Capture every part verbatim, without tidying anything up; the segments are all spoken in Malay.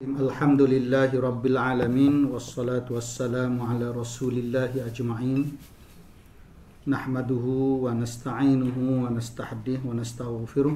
Alhamdulillahi Rabbil Alamin. Wassalatu wassalamu ala rasulillahi ajma'in. Nahmaduhu wa nasta'inuhu wa nastahdih wa nastaghfiruh.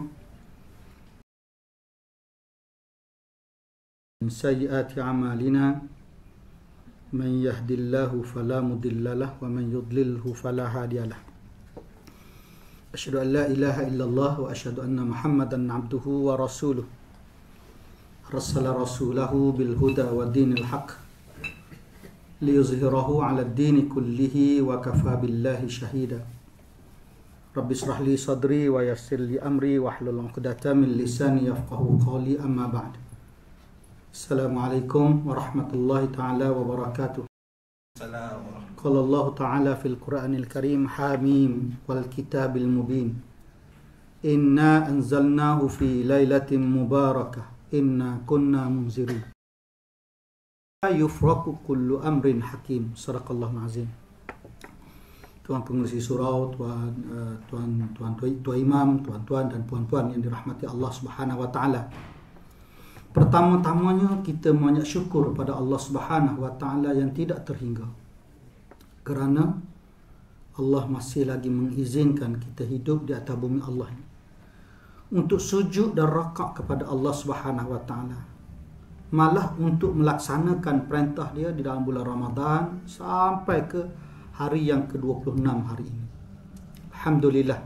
Min sayyiati a'malina, man yahdillahu fala mudilla lahu wa man yudlilhu fala hadiya lahu. Asyhadu an la ilaha illallah wa asyhadu anna Muhammadan abduhu wa rasuluh. Rassala rasulahu bil huda wa dinil haq liyuzhirahu ala ad-dini kullihi wa kafa billahi shahida. Rabbi israh li sadri wa yassir li amri wa hlul 'uqdatam min lisani yafqahu qawli, amma ba'd. Assalamualaikum warahmatullahi ta'ala wabarakatuh. Qala Allah ta'ala fil Qur'anil Karim, Hamim wal kitabil mubin, inna anzalnahu fi lailatin mubarakah inna kunna munzirin yufraku kullu amrin hakim. Sadaqallahul azim. Tuan pengerusi surau, tuan uh, tuan tuan tuan imam, tuan-tuan dan puan-puan yang dirahmati Allah Subhanahu wa taala. Pertama-tamanya kita banyak syukur pada Allah Subhanahu wa taala yang tidak terhingga, kerana Allah masih lagi mengizinkan kita hidup di atas bumi Allah ini untuk sujud dan rakak kepada Allah Subhanahu wa taala, malah untuk melaksanakan perintah dia di dalam bulan Ramadan sampai ke hari yang ke dua puluh enam hari ini. Alhamdulillah.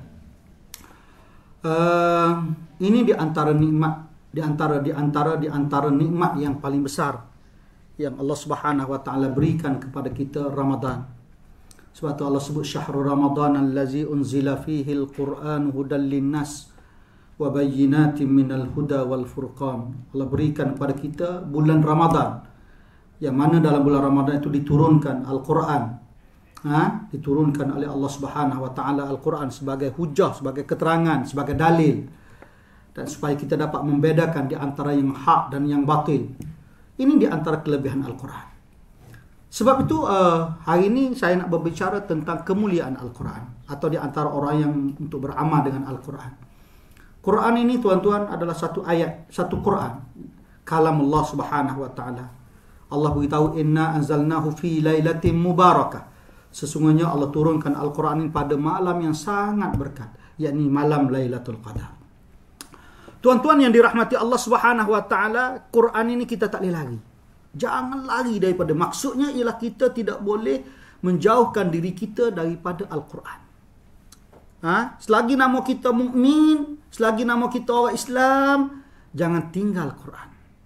Uh, ini di antara nikmat, di antara di antara di antara nikmat yang paling besar yang Allah Subhanahu wa taala berikan kepada kita, Ramadan. Sebab tu Allah sebut syahrul Ramadan allazi unzila fihi al-Quran hudan lin-nas wa bayyinatin minal huda wal furqan. Allah berikan kepada kita bulan Ramadan, yang mana dalam bulan Ramadan itu diturunkan Al-Quran. Ha? Diturunkan oleh Allah Subhanahu wa taala Al-Quran sebagai hujah, sebagai keterangan, sebagai dalil, dan supaya kita dapat membedakan di antara yang hak dan yang batil. Ini di antara kelebihan Al-Quran. Sebab itu uh, hari ini saya nak berbicara tentang kemuliaan Al-Quran, atau di antara orang yang untuk beramal dengan Al-Quran. Quran ini, tuan-tuan, adalah satu ayat, satu Quran, kalam Allah Subhanahu wa taala. Allah beritahu, inna anzalnahu fi lailatin mubarakah. Sesungguhnya Allah turunkan Al-Quran ini pada malam yang sangat berkat, yakni malam Lailatul Qadar. Tuan-tuan yang dirahmati Allah Subhanahu wa taala, Quran ini kita tak boleh lari. Jangan lari daripada. Maksudnya ialah kita tidak boleh menjauhkan diri kita daripada Al-Quran. Ha? Selagi nama kita mukmin, selagi nama kita orang Islam, jangan tinggal Quran.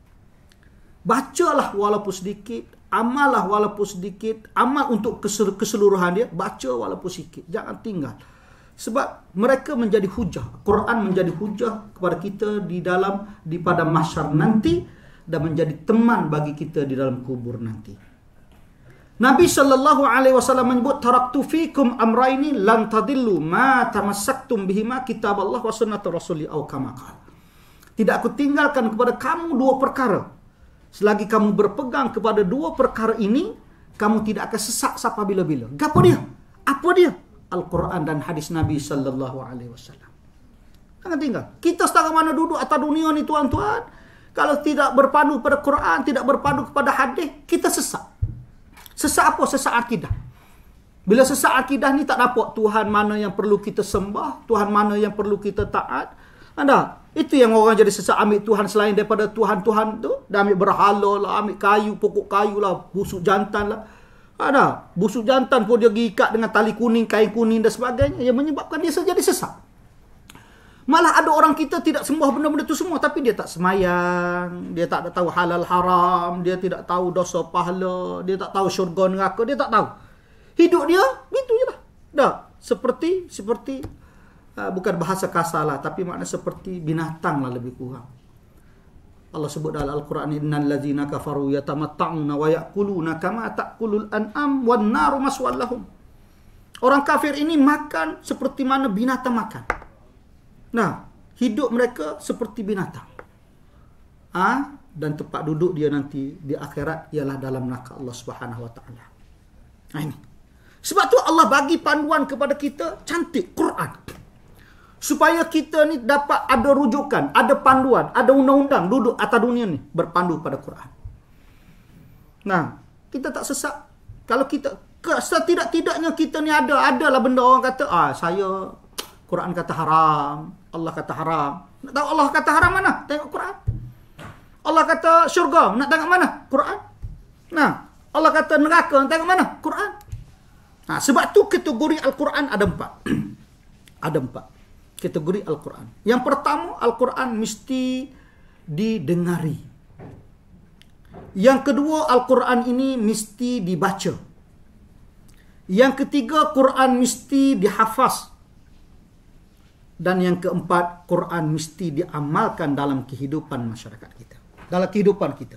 Bacalah walaupun sedikit, amallah walaupun sedikit, amal untuk keseluruhan dia, baca walaupun sedikit, jangan tinggal. Sebab mereka menjadi hujah, Quran menjadi hujah kepada kita di dalam di pada mahsyar nanti, dan menjadi teman bagi kita di dalam kubur nanti. Nabi sallallahu alaihi wasallam menyebut, taraktu fikum amraini lan tadillu ma tamassaktum bihima kitaballah wa sunnata rasuli aw kama qala. Tidak aku tinggalkan kepada kamu dua perkara. Selagi kamu berpegang kepada dua perkara ini, kamu tidak akan sesat sampai bila-bila. Apa dia? Apa dia? Al-Quran dan hadis Nabi sallallahu alaihi wasallam. Jangan tinggal. Kita sekarang mana duduk atas dunia ni, tuan-tuan, kalau tidak berpadu pada Quran, tidak berpadu kepada hadis, kita sesat. Sesat apa? Sesat akidah. Bila sesat akidah ni, tak dapat Tuhan mana yang perlu kita sembah, Tuhan mana yang perlu kita taat. Ada. Itu yang orang jadi sesat, ambil Tuhan selain daripada Tuhan-Tuhan tu. Dah ambil berhala lah, ambil kayu, pokok kayu lah, busuk jantan lah. Ada. Busuk jantan pun dia ikat dengan tali kuning, kain kuning dan sebagainya, yang menyebabkan dia jadi sesat. Malah ada orang kita tidak sembah benda-benda tu semua, tapi dia tak semayang, dia tak tahu halal haram, dia tidak tahu dosa pahala, dia tak tahu syurga neraka, dia tak tahu. Hidup dia gitu je lah. Dah, seperti seperti uh, bukan bahasa kasar lah, tapi makna seperti binatang lah lebih kurang. Allah sebut dalam Al-Quran, innal ladzina kafaru yatamatta'una wa ya'kuluna kama ta'kulul an'am wan naru maswal lahum. Orang kafir ini makan seperti mana binatang makan. Nah, hidup mereka seperti binatang. Ah, dan tempat duduk dia nanti di akhirat ialah dalam neraka Allah Subhanahu wa taala. Nah, ini. Sebab tu Allah bagi panduan kepada kita, cantik Quran. Supaya kita ni dapat ada rujukan, ada panduan, ada undang-undang duduk atas dunia ni berpandu pada Quran. Nah, kita tak sesat. Kalau kita setidak-tidaknya kita ni ada, adalah benda orang kata, ah saya Quran kata haram, Allah kata haram. Nak tahu Allah kata haram mana? Tengok Quran. Allah kata syurga, nak tengok mana? Quran. Nah, Allah kata neraka, nak tengok mana? Quran. Nah, sebab tu kategori Al-Quran ada empat. Ada empat kategori Al-Quran. Yang pertama, Al-Quran mesti didengari. Yang kedua, Al-Quran ini mesti dibaca. Yang ketiga, Quran mesti dihafaz. Dan yang keempat, Quran mesti diamalkan dalam kehidupan masyarakat kita. Dalam kehidupan kita.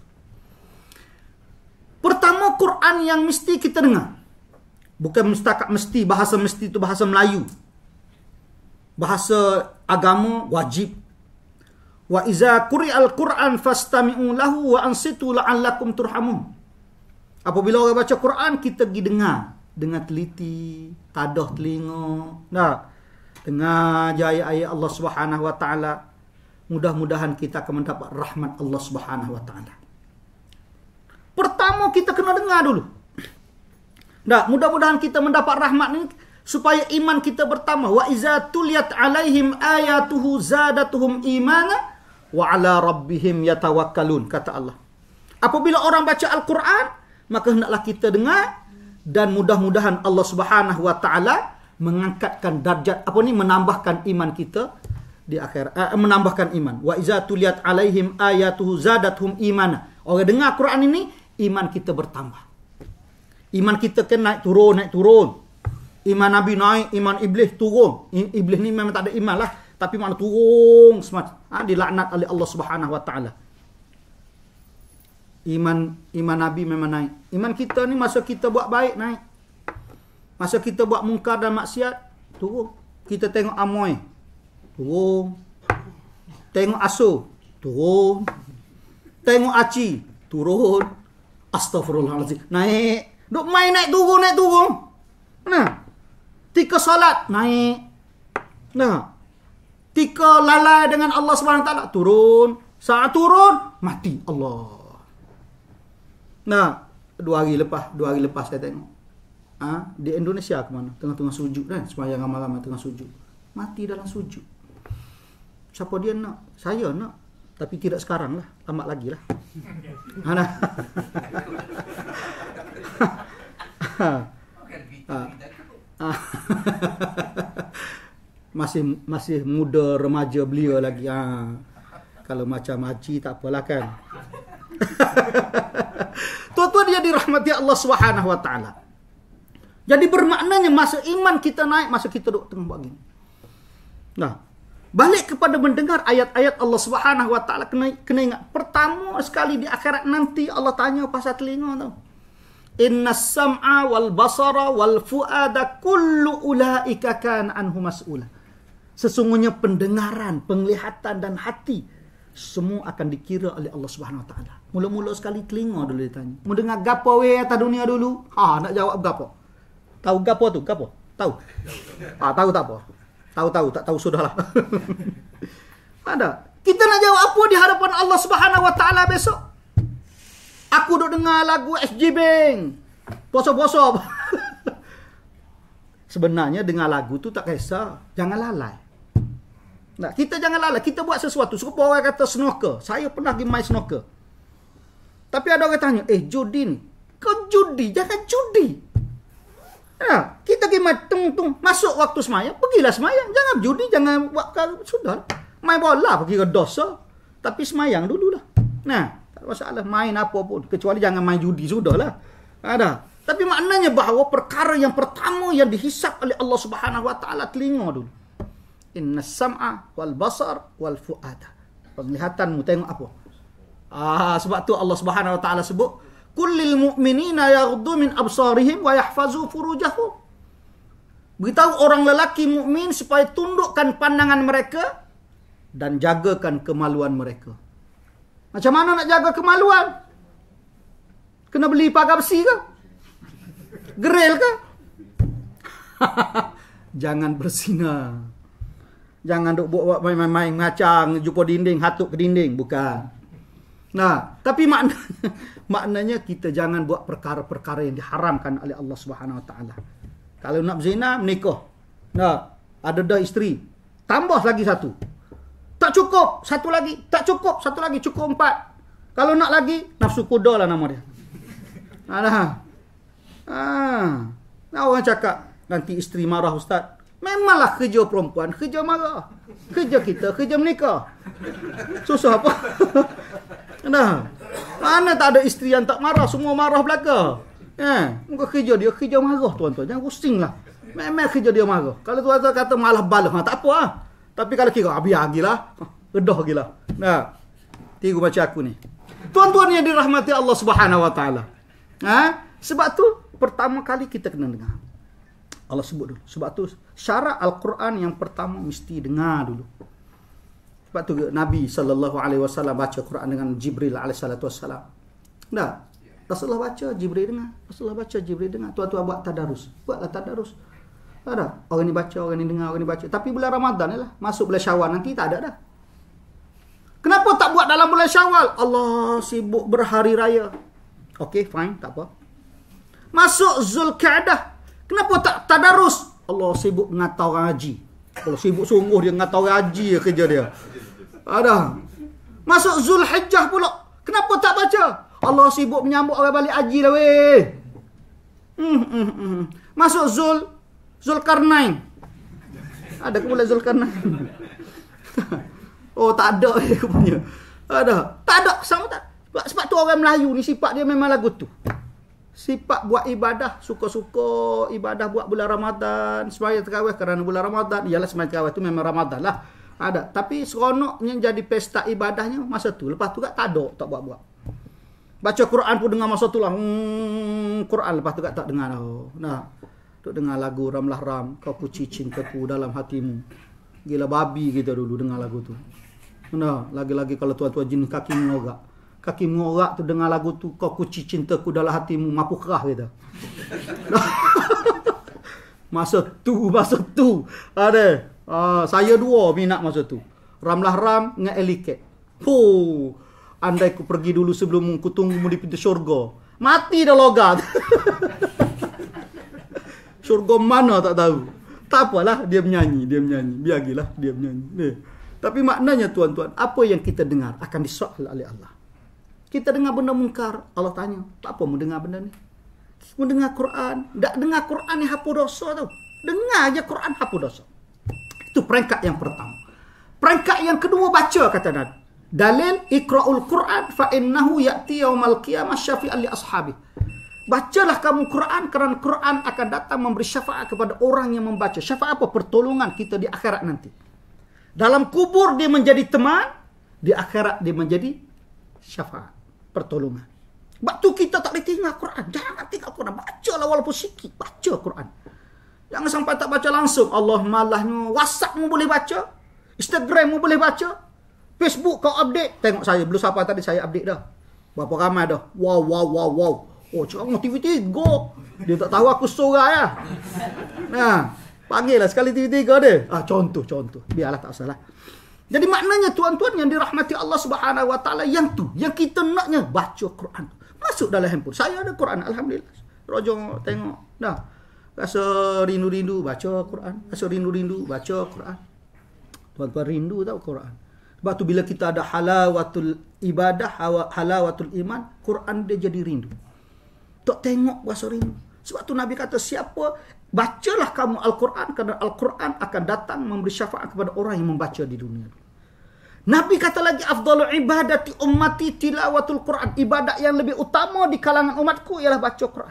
Pertama, Quran yang mesti kita dengar. Bukan mestakat mesti, bahasa mesti itu bahasa Melayu. Bahasa agama wajib. Wa iza quri'al Qur'an fastami'u lahu wa ansitu la'allakum turhamun. Apabila orang baca Quran, kita pergi dengar dengan teliti, tadah telinga. Nah, dengar je ayat-ayat Allah Subhanahu wa taala. Mudah-mudahan kita akan mendapat rahmat Allah Subhanahu wa taala. Pertama kita kena dengar dulu. Nah, mudah-mudahan kita mendapat rahmat ni supaya iman kita bertambah. Wa iza tuliyat alaihim ayatuhu zadatuhum imana wa ala rabbihim yatawakkalun, kata Allah. Apabila orang baca Al-Quran, maka hendaklah kita dengar dan mudah-mudahan Allah Subhanahu wa taala mengangkatkan darjat apa ni menambahkan iman kita di akhirat, uh, menambahkan iman. Wa iza tuliyat alaihim ayatuhu zadatuhum imana. Orang dengar Quran ini, iman kita bertambah. Iman kita kan naik turun, naik turun. Iman Nabi naik, iman Iblis turun. Iblis ni memang tak ada iman lah. Tapi mana turun semacam. Ha, dilaknat oleh Allah Subhanahu wa taala. Iman iman Nabi memang naik. Iman kita ni masa kita buat baik naik. Masa kita buat mungkar dan maksiat, turun. Kita tengok amoy, turun. Tengok asuh, turun. Tengok aci, turun. Astaghfirullahaladzim, naik. Duk main naik turun, naik turun. Nah, tika salat, naik. Nah, tika lalai dengan Allah Subhanahu wa taala, turun. Saat turun, mati Allah. Nah, dua hari lepas, dua hari lepas saya tengok. Ha? Di Indonesia ke mana? Tengah-tengah sujud kan? Sembahyang ramai-ramai tengah sujud. Mati dalam sujud. Siapa dia nak? Saya nak. Tapi tidak sekarang lah. Lama lagi lah. Mana? masih masih muda remaja belia lagi. Ha. Kalau macam haji tak apalah kan. Tuan-tuan dia dirahmati Allah Subhanahu wa taala. Jadi bermaknanya masa iman kita naik, masa kita duduk tengah buat gini. Nah, balik kepada mendengar ayat-ayat Allah Subhanahu wa taala, kena kena ingat pertama sekali di akhirat nanti Allah tanya pasal telinga tau. Innas sam'a wal basara wal fuada kullu ulaika kana anhu mas'ula. Sesungguhnya pendengaran, penglihatan dan hati semua akan dikira oleh Allah Subhanahu wa taala. Mula-mula sekali telinga dulu ditanya. Mau dengar gapo we atas dunia dulu? Ha, nak jawab gapo? Tahu gapo tu? Gapo? Tahu? Ah, tahu tak apa? Tahu-tahu, tak tahu sudahlah. Ada. Kita nak jawab apa di hadapan Allah Subhanahu wa taala besok? Aku duk dengar lagu S G Bank. Poso-poso. Sebenarnya dengar lagu tu tak kisah. Jangan lalai. Nah, kita jangan lalai. Kita buat sesuatu. Serupa orang kata snooker. Saya pernah pergi main snooker. Tapi ada orang tanya, eh judi ni. Kau judi? Jangan judi. Ya, kita pergi main tung-tung. Masuk waktu semayang, pergilah semayang. Jangan judi, jangan buat kalau sudah. Main bola pergi ke dosa. Tapi semayang dululah. Nah, tak ada masalah. Main apa pun. Kecuali jangan main judi, sudahlah. Ada. Tapi maknanya bahawa perkara yang pertama yang dihisap oleh Allah Subhanahu wa taala telinga dulu. Innas sam'a wal basar wal fu'ada. Penglihatanmu tengok apa? Ah, sebab tu Allah Subhanahu wa taala sebut kullil mu'minina yaghuddu min absarihim wa yahfazu furujahum. Beritahu orang lelaki mukmin supaya tundukkan pandangan mereka dan jagakan kemaluan mereka. Macam mana nak jaga kemaluan? Kena beli pagar besi ke? Geril ke? Jangan berzina. Jangan duk buat main-main ngacang, jumpa dinding, hatuk ke dinding. Bukan. Nah, tapi maknanya, maknanya kita jangan buat perkara-perkara yang diharamkan oleh Allah Subhanahu Wa Taala. Kalau nak berzina, menikah. Nah, ada dah isteri. Tambah lagi satu. Tak cukup, satu lagi. Tak cukup, satu lagi. Cukup empat. Kalau nak lagi, nafsu kuda lah nama dia. Nah, ah. Nah, orang cakap, nanti isteri marah ustaz. Memanglah kerja perempuan, kerja marah. Kerja kita, kerja menikah. Susah apa? Nah, mana tak ada isteri yang tak marah, semua marah belaka. Eh, muka kerja dia, kerja marah tuan-tuan. Jangan pusing lah. Memang kerja dia marah. Kalau tuan-tuan kata malah balah, ha, tak apa lah. Tapi kalau kira, ah, biar gilah. Redah gilah. Nah, tiru macam aku ni. Tuan-tuan yang dirahmati Allah Subhanahu Wa Taala. Ha? Sebab tu, pertama kali kita kena dengar. Allah sebut dulu. Sebab tu syarat Al-Quran yang pertama mesti dengar dulu. Sebab tu Nabi sallallahu alaihi wasallam baca Quran dengan Jibril alaihi salatu wasallam. Dah. Rasulullah baca, Jibril dengar. Rasulullah baca, Jibril dengar. Tuan-tuan buat tadarus. Buatlah tadarus. Ada. Orang ni baca, orang ni dengar, orang ni baca. Tapi bulan Ramadan ni lah. Masuk bulan Syawal nanti tak ada dah. Kenapa tak buat dalam bulan Syawal? Allah sibuk berhari raya. Okey, fine, tak apa. Masuk Zulkaadah. Kenapa tak tadarus? Allah sibuk ngata orang haji. Allah sibuk sungguh dia ngata orang haji kerja dia. Ada. Masuk Zulhijjah pula. Kenapa tak baca? Allah sibuk menyambut orang balik haji lah weh. Hmm, hmm, hmm. Masuk Zul Zulkarnain. Ada ke pula Zulkarnain? Oh, tak ada dia punya. Ada. Tak ada sama tak? Sebab, sebab tu orang Melayu ni sifat dia memang lagu tu. Sifat buat ibadah, suka-suka ibadah buat bulan Ramadan, sembahyang tarawih kerana bulan Ramadan. Iyalah sembahyang tarawih tu memang Ramadan lah. Ada. Tapi seronoknya jadi pesta ibadahnya masa tu. Lepas tu kat tak ada, tak buat-buat. Baca Quran pun dengar masa tu lah. Hmm, Quran lepas tu kat tak dengar dah. Nah, tu dengar lagu Ramlah Ram, kau kuci cintaku dalam hatimu. Gila babi kita dulu dengar lagu tu. Nah, lagi-lagi kalau tuan-tuan jenis kaki mengorak. Kaki mengorak tu dengar lagu tu, kau kuci cintaku dalam hatimu, mampu kerah kita. Masa tu, masa tu. Ada. Uh, saya dua minat masa tu. Ramlah Ram dengan Eliket. Oh, andai ku pergi dulu sebelum ku tunggumu di pintu syurga. Mati dah logat. Syurga mana tak tahu. Tak apalah, dia menyanyi, dia menyanyi. Biargilah dia menyanyi. Eh. Tapi maknanya tuan-tuan, apa yang kita dengar akan disoal oleh Allah. Kita dengar benda mungkar, Allah tanya, tak apa mu dengar benda ni? Mu dengar Quran, tak dengar Quran ni hapus dosa tau. Dengar aja Quran hapus dosa. Itu peringkat yang pertama. Peringkat yang kedua baca kata Nabi. Dalil iqra'ul Quran fa innahu ya'ti yaumal qiyamah syafi'an li ashabi. Bacalah kamu Quran kerana Quran akan datang memberi syafaat kepada orang yang membaca. Syafaat apa? Pertolongan kita di akhirat nanti. Dalam kubur dia menjadi teman, di akhirat dia menjadi syafaat. Pertolongan. Sebab tu kita tak boleh tinggal Quran. Jangan tinggal Quran. Bacalah walaupun sikit. Baca Quran. Jangan sampai tak baca langsung. Allah malahnya. WhatsApp mu boleh baca. Instagram mu boleh baca. Facebook kau update. Tengok saya. Belum sampai tadi saya update dah. Berapa ramai dah. Wow, wow, wow, wow. Oh, cakap T V tiga. Dia tak tahu aku sorang ya. Nah, panggillah sekali T V tiga dia. Ah, contoh, contoh. Biarlah tak salah. Jadi maknanya tuan-tuan yang dirahmati Allah Subhanahu Wa Taala yang tu, yang kita naknya baca Quran. Masuk dalam handphone. Saya ada Quran, alhamdulillah. Rojo tengok. Dah. Rasa rindu-rindu baca Quran. Rasa rindu-rindu baca Quran. Tuan-tuan rindu tahu Quran. Sebab tu bila kita ada halawatul ibadah, halawatul iman, Quran dia jadi rindu. Tak tengok rasa rindu. Sebab tu Nabi kata siapa bacalah kamu Al-Quran kerana Al-Quran akan datang memberi syafaat kepada orang yang membaca di dunia. Nabi kata lagi afdalul ibadati ummati tilawatul Quran. Ibadat yang lebih utama di kalangan umatku ialah baca Quran.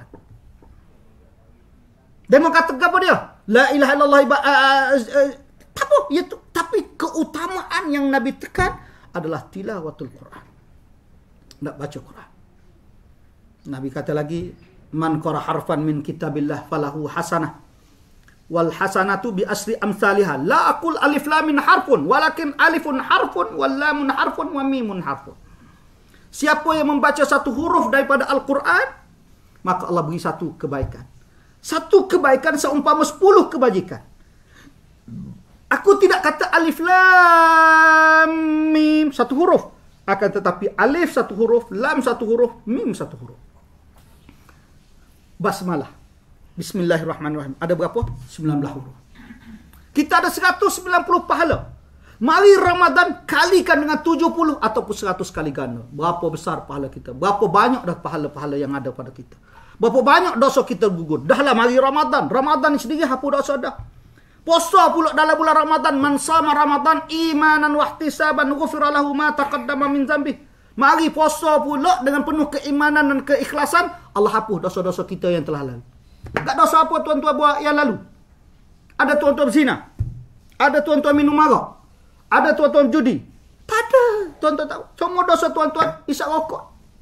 Dia mau kata apa dia? La ilaha illallah ibadah. Apa? Iaitu, tapi keutamaan yang Nabi tekan adalah tilawatul Quran. Nak baca Quran. Nabi kata lagi man qara harfan min kitabillah falahu hasanah wal hasanatu bi asri amsalha la aqul alif lam min harfun walakin alifun harfun wal lamun harfun wa mimun harfun. Siapa yang membaca satu huruf daripada Al-Quran, maka Allah beri satu kebaikan. Satu kebaikan seumpama sepuluh kebajikan. Aku tidak kata alif lam mim satu huruf. Akan tetapi alif satu huruf, lam satu huruf, mim satu huruf. Basmalah. Bismillahirrahmanirrahim. Ada berapa? sembilan belas huruf. Kita ada seratus sembilan puluh pahala. Mari Ramadan kalikan dengan tujuh puluh ataupun seratus kali ganda. Berapa besar pahala kita? Berapa banyak dah pahala-pahala yang ada pada kita? Berapa banyak dosa kita gugur? Dahlah mari Ramadan. Ramadan ni sendiri hapus dosa dah. Puasa pula dalam bulan Ramadan. Man sama Ramadan imanan wahtisaban ghufira lahu ma taqaddama min dzambi. Mari puasa pula dengan penuh keimanan dan keikhlasan, Allah hapus dosa-dosa kita yang telah lalu. Tak dosa apa tuan-tuan buat yang lalu? Ada tuan-tuan berzina. Ada tuan-tuan minum arak. Ada tuan-tuan judi. Tak ada. Tuan-tuan tahu. Semua dosa tuan-tuan isap rokok.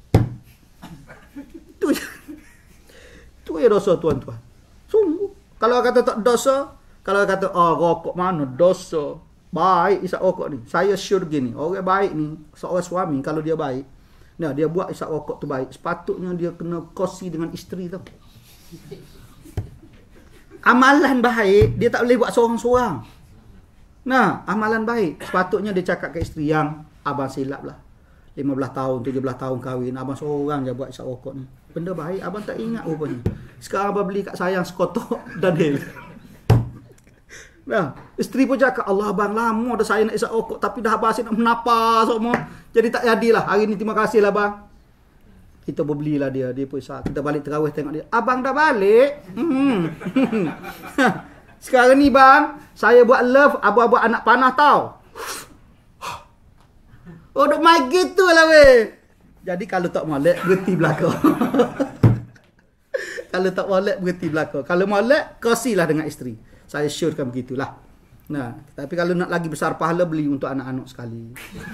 Tu je. Tu je dosa tuan-tuan. Sungguh. Kalau kata tak dosa, kalau kata, oh rokok mana dosa. Baik isap rokok ni. Saya sure gini. Orang baik ni, seorang suami kalau dia baik, nah dia buat isap rokok tu baik. Sepatutnya dia kena kosi dengan isteri tau. Amalan baik, dia tak boleh buat seorang-seorang. Nah, amalan baik. Sepatutnya dia cakap ke isteri yang, abang silap lah. lima belas tahun, tujuh belas tahun kahwin. Abang seorang je buat isap rokok ni. Benda baik, abang tak ingat rupanya. Sekarang abang beli kat sayang sekotok Daniel. Nah, isteri pun cakap, Allah abang lama dah saya nak isap rokok. Tapi dah abang asyik nak menapa semua. Jadi tak jadilah. Hari ni terima kasih lah bang. Kita berbelilah dia. Dia pun isap. Kita balik terawih tengok dia. Abang dah balik. Hmm. Sekarang ni bang, saya buat love, abang buat anak panah tau. Oh, duk main gitu lah weh. Jadi kalau tak molek, berhenti belakang. Kalau tak molek, berhenti belakang. Kalau molek, kosilah dengan isteri. Saya surekan begitulah. Nah, tapi kalau nak lagi besar pahala, beli untuk anak-anak sekali.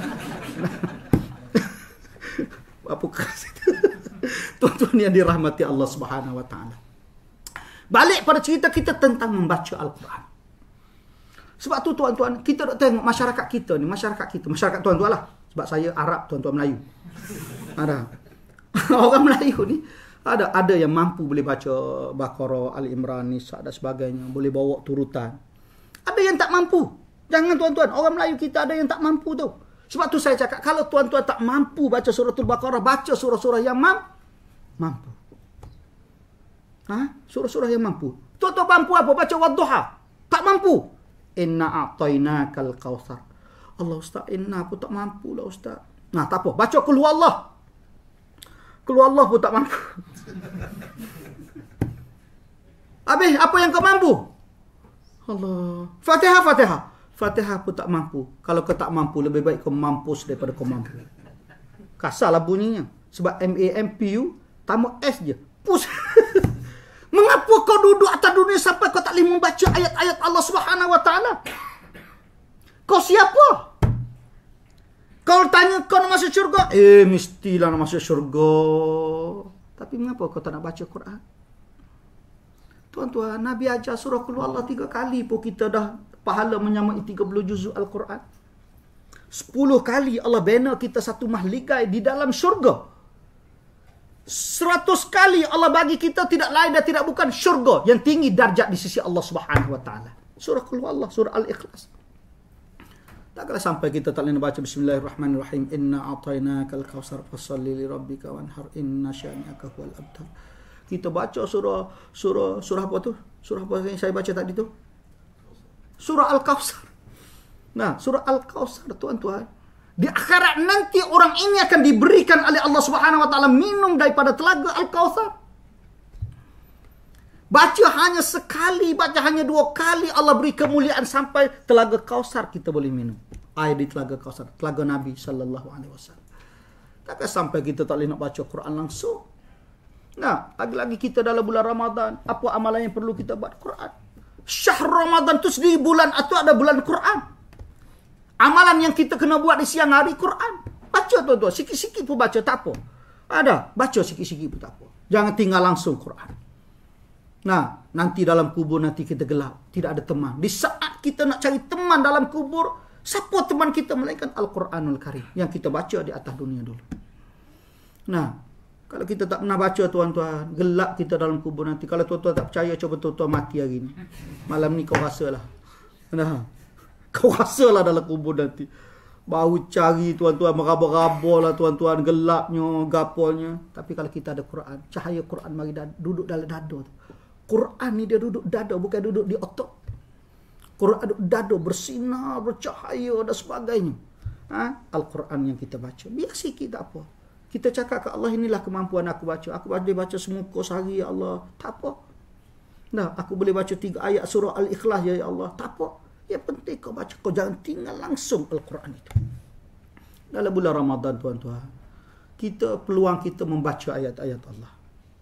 Apa keras itu? Tuan-tuan yang dirahmati Allah Subhanahu Wa Taala. Balik pada cerita kita tentang membaca Al-Quran. Sebab tu tuan-tuan, kita nak tengok masyarakat kita ni, masyarakat kita, masyarakat tuan-tuan lah. Sebab saya Arab, tuan-tuan Melayu. Ada. Orang Melayu ni, ada ada yang mampu boleh baca Baqarah, Al-Imran, Nisa dan sebagainya. Boleh bawa turutan. Ada yang tak mampu. Jangan tuan-tuan, orang Melayu kita ada yang tak mampu tu. Sebab tu saya cakap, kalau tuan-tuan tak mampu baca suratul Baqarah, baca surah-surah yang mam mampu. Ha? Surah-surah yang mampu. Tuan-tuan mampu apa? Baca Wadduha. Tak mampu. Inna a'tainakal kautsar. Allah Ustaz, inna pun tak mampu lah Ustaz. Nah, tak apa. Baca Qul Huwallah. Qul Huwallah pun tak mampu. Habis, apa yang kau mampu? Allah. Fatihah, Fatihah. Fatihah pun tak mampu. Kalau kau tak mampu, lebih baik kau mampus daripada kau mampu. Kasarlah bunyinya. Sebab M A M P U, tambah S je. Pus. Mengapa kau duduk atas dunia sampai kau tak boleh membaca ayat-ayat Allah Subhanahu Wa Taala? Kau siapa? Kau tanya kau nak masuk syurga? Eh, mestilah nak masuk syurga. Tapi mengapa kau tak nak baca Quran? Tuan-tuan, Nabi ajar surah Qul Huwallah tiga kali pun kita dah pahala menyamai tiga puluh juzuk Al-Quran. Sepuluh kali Allah bina kita satu mahligai di dalam syurga. Seratus kali Allah bagi kita tidak lain dan tidak bukan syurga yang tinggi darjat di sisi Allah Subhanahu Wa Taala. Surah Qul Huwallah, surah Al-Ikhlas. Takkanlah sampai kita tak boleh baca Bismillahirrahmanirrahim. Inna a'tainakal kautsar fasholli li rabbika wanhar inna syani'aka huwal abtar. Kita baca surah surah surah apa tu? Surah apa yang saya baca tadi tu? Surah Al-Kautsar. Nah, surah Al-Kautsar tuan-tuan. Di akhirat nanti orang ini akan diberikan oleh Allah Subhanahu Wa Taala minum daripada telaga Al-Kautsar. Baca hanya sekali, baca hanya dua kali, Allah beri kemuliaan sampai telaga Kautsar kita boleh minum. Air di telaga Kautsar, telaga Nabi sallallahu alaihi wasallam. Takkan sampai kita tak boleh nak baca Quran langsung. Nah, lagi-lagi kita dalam bulan Ramadan, apa amalan yang perlu kita buat? Quran. Syahr Ramadan tu sendiri bulan atau ada bulan Quran. Amalan yang kita kena buat di siang hari Quran. Baca tuan-tuan, sikit-sikit pun baca tak apa. Ada, baca sikit-sikit pun tak apa. Jangan tinggal langsung Quran. Nah, nanti dalam kubur nanti kita gelap, tidak ada teman. Di saat kita nak cari teman dalam kubur, siapa teman kita melainkan Al-Quranul Karim yang kita baca di atas dunia dulu. Nah, kalau kita tak pernah baca tuan-tuan, gelap kita dalam kubur nanti. Kalau tuan-tuan tak percaya, coba tuan-tuan mati hari ni. Malam ni kau rasalah. Nah, Kau rasalah dalam kubur nanti. Bau cari tuan-tuan, meraba-raba lah tuan-tuan, gelapnya, gaponya. Tapi kalau kita ada Quran, cahaya Quran mari duduk dalam dada tu. Quran ni dia duduk dada, bukan duduk di otak. Quran duduk dada, bersinar, bercahaya dan sebagainya. Ha? Al-Quran yang kita baca. Biar sikit tak apa. Kita cakap ke Allah, inilah kemampuan aku baca. Aku boleh baca semuka sehari, ya Allah. Tak apa. Nah, aku boleh baca tiga ayat surah Al-Ikhlas, ya Allah. Tak apa. Yang penting kau baca. Kau jangan tinggal langsung Al-Quran itu. Dalam bulan Ramadan, tuan-tuan, kita peluang kita membaca ayat-ayat Allah.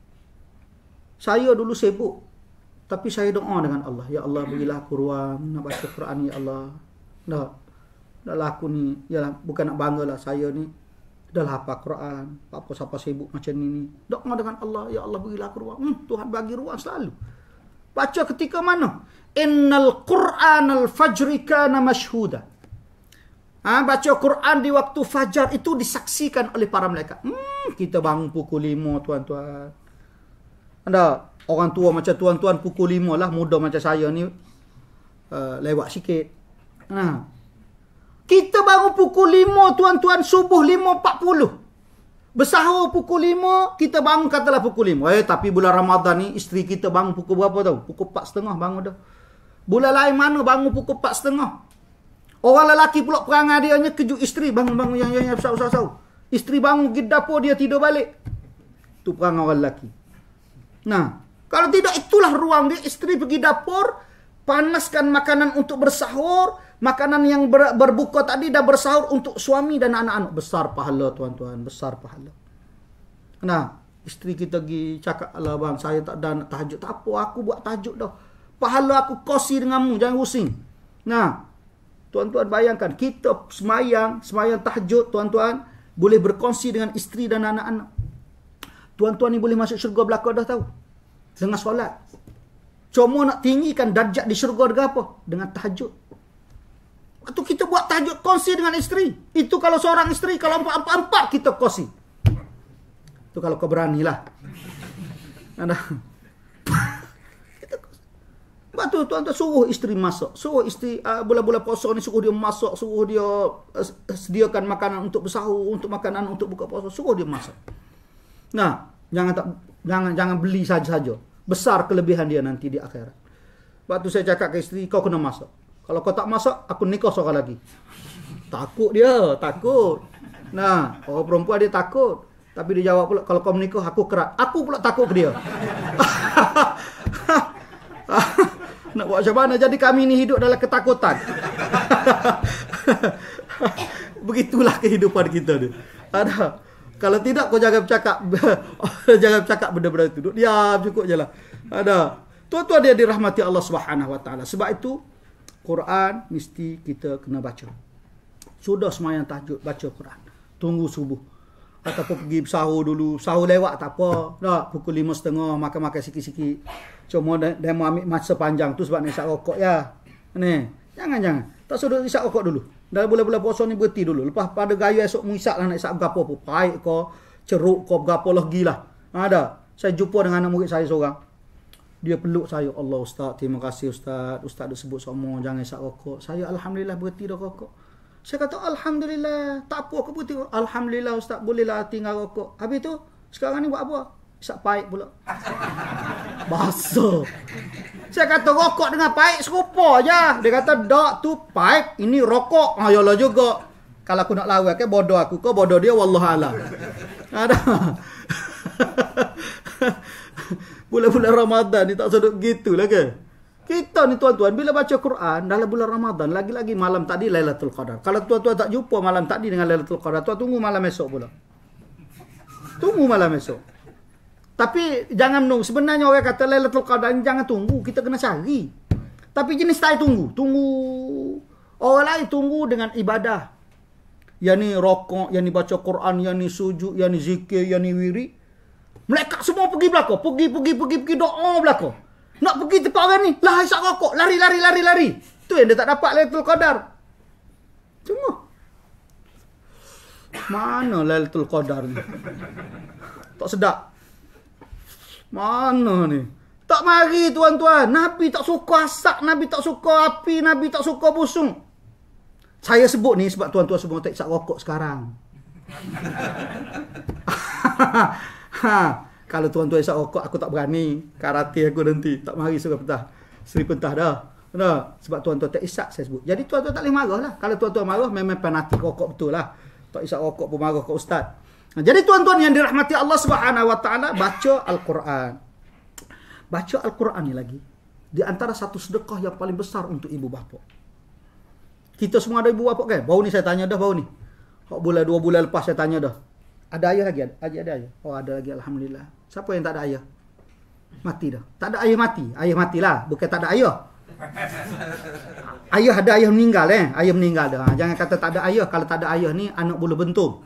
Saya dulu sibuk. Tapi saya doa dengan Allah. Ya Allah, berilah aku ruang nak baca Quran, ya Allah. Nah, dah lah aku ni, yalah, bukan nak bangga lah. Saya ni dah lah hafal Quran. Apa siapa sibuk macam ni ni. Doa dengan Allah. Ya Allah, berilah aku ruang. Hmm, Tuhan bagi ruang selalu. Baca ketika mana? Innal Qur'an al-fajri kana mashhuda. Ha, baca Quran di waktu fajar itu disaksikan oleh para malaikat. Hmm, kita bangun pukul lima, tuan-tuan. Ada orang tua macam tuan-tuan pukul lima lah. Muda macam saya ni uh, lewat sikit. Ha. Kita bangun pukul lima, tuan-tuan, subuh lima empat puluh. Bersahur pukul lima, kita bangun katalah pukul lima. Eh, tapi bulan Ramadan ni, isteri kita bangun pukul berapa tahu? Pukul empat tiga puluh bangun dah. Bulan lain mana bangun pukul empat tiga puluh. Orang lelaki pula perangai dia hanya kejut isteri. Bangun-bangun yang yang besar-besar. Isteri bangun pergi dapur, dia tidur balik. Itu perangai orang lelaki. Nah, kalau tidak, itulah ruang dia. Isteri pergi dapur, panaskan makanan untuk bersahur. Makanan yang ber, berbuka tadi dah bersahur untuk suami dan anak-anak. Besar pahala, tuan-tuan. Besar pahala. Nah, isteri kita pergi cakap, alah bang, saya tak ada nak tahajud. Tak apa, aku buat tahajud dah. Pahala aku kosi denganmu, jangan pusing. Nah, tuan-tuan bayangkan, kita semayang, semayang tahajud, tuan-tuan, boleh berkongsi dengan isteri dan anak-anak. Tuan-tuan ni boleh masuk syurga belaka dah tahu. Dengan solat. Cuma nak tinggikan darjat di syurga dengan apa? Dengan tahajud. Waktu kita buat tahajud, kongsi dengan isteri. Itu kalau seorang isteri, kalau empat-empat kita kongsi. Itu kalau kau beranilah. Ada. Sebab tu tuan-tuan suruh isteri masak. Suruh isteri uh, bulan-bulan puasa ni suruh dia masak, suruh dia uh, sediakan makanan untuk bersahur, untuk makanan untuk buka puasa, suruh dia masak. Nah, jangan tak jangan jangan beli saja-saja. Besar kelebihan dia nanti di akhirat. Sebab tu saya cakap ke isteri, kau kena masak. Kalau kau tak masak, aku nikah seorang lagi. Takut dia, takut. Nah, orang perempuan dia takut. Tapi dia jawab pula, kalau kau menikah, aku kerat. Aku pula takut ke dia. Nak buat macam mana? Jadi kami ni hidup dalam ketakutan. Begitulah kehidupan kita ni. Ada. Kalau tidak, kau jangan bercakap. Jangan bercakap benda-benda itu. Diam, cukup je lah. Ada. Tuan-tuan dia dirahmati Allah Subhanahu Wa Taala. Sebab itu, Quran mesti kita kena baca. Sudah semayang tahajud, baca Quran. Tunggu subuh. Ataupun pergi sahur dulu. Sahur lewat tak apa. Tak, pukul lima setengah, makan-makan sikit-sikit. Cuma dia, dia mau ambil masa panjang tu sebab nak isap rokok ya. Ni, jangan-jangan. Tak suruh isap rokok dulu. Dalam bulan-bulan puasa ni berhenti dulu. Lepas pada gaya esok mu isap lah nak isap berapa pun. Pahit kau, ceruk kau, berapa lagi lah. Ada. Saya jumpa dengan anak murid saya seorang. Dia peluk saya. Allah Ustaz, terima kasih Ustaz. Ustaz dah sebut semua, jangan isap rokok. Saya Alhamdulillah berhenti dah rokok. Saya kata Alhamdulillah. Tak apa aku berhenti. Alhamdulillah Ustaz, bolehlah tinggal rokok. Habis tu, sekarang ni buat apa? Isap pahit pula. Bahasa. Saya kata rokok dengan pahit serupa je. Dia kata tak tu pahit, ini rokok. Ha yalah juga. Kalau aku nak lawan ke bodoh aku ke bodoh dia wallahualam. Ada. Bulan-bulan Ramadan ni tak sedut gitulah ke. Kita ni tuan-tuan bila baca Quran dalam bulan Ramadan, lagi-lagi malam tadi Lailatul Qadar. Kalau tuan-tuan tak jumpa malam tadi dengan Lailatul Qadar, tuan tunggu malam esok pula. Tunggu malam esok. Tapi jangan menunggu. Sebenarnya orang kata Lailatul Qadar ni jangan tunggu. Kita kena cari. Tapi jenis tak tunggu. Tunggu. Orang lain tunggu dengan ibadah. Yang ni rokok, yang ni baca Quran, yang ni sujud, yang ni zikir, yang ni wiri. Mereka semua pergi belakang. Pergi, pergi, pergi, pergi doa belakang. Nak pergi tempat orang ni. Lah, isap rokok. Lari, lari, lari, lari. Tu yang dia tak dapat Lailatul Qadar. Cuma. Mana Lailatul Qadar ni? Tak sedap. Mana ni? Tak mari tuan-tuan. Nabi tak suka asap. Nabi tak suka api. Nabi tak suka busung. Saya sebut ni sebab tuan-tuan semua tak isap rokok sekarang. Ha, kalau tuan-tuan isap rokok, aku tak berani. Karate aku nanti. Tak mari Seri Pentah. Seri Pentah dah. Nah, sebab tuan-tuan tak isap, saya sebut. Jadi tuan-tuan tak boleh marah lah. Kalau tuan-tuan marah, memang fanatik rokok betul lah. Tak isap rokok pun marah ke ustaz. Nah, jadi tuan-tuan yang dirahmati Allah Subhanahu Wa Taala, baca Al-Quran. Baca Al-Quran ni lagi. Di antara satu sedekah yang paling besar untuk ibu bapa. Kita semua ada ibu bapa kan? Baru ni saya tanya dah, baru ni. Bulan dua bulan lepas saya tanya dah. Ada ayah lagi? Ada, ada ayah? Oh, ada lagi, alhamdulillah. Siapa yang tak ada ayah? Mati dah. Tak ada ayah mati. Ayah matilah, bukan tak ada ayah. Ayah ada, ayah meninggal eh. Ayah meninggal dah. Jangan kata tak ada ayah. Kalau tak ada ayah ni anak bulu bentung.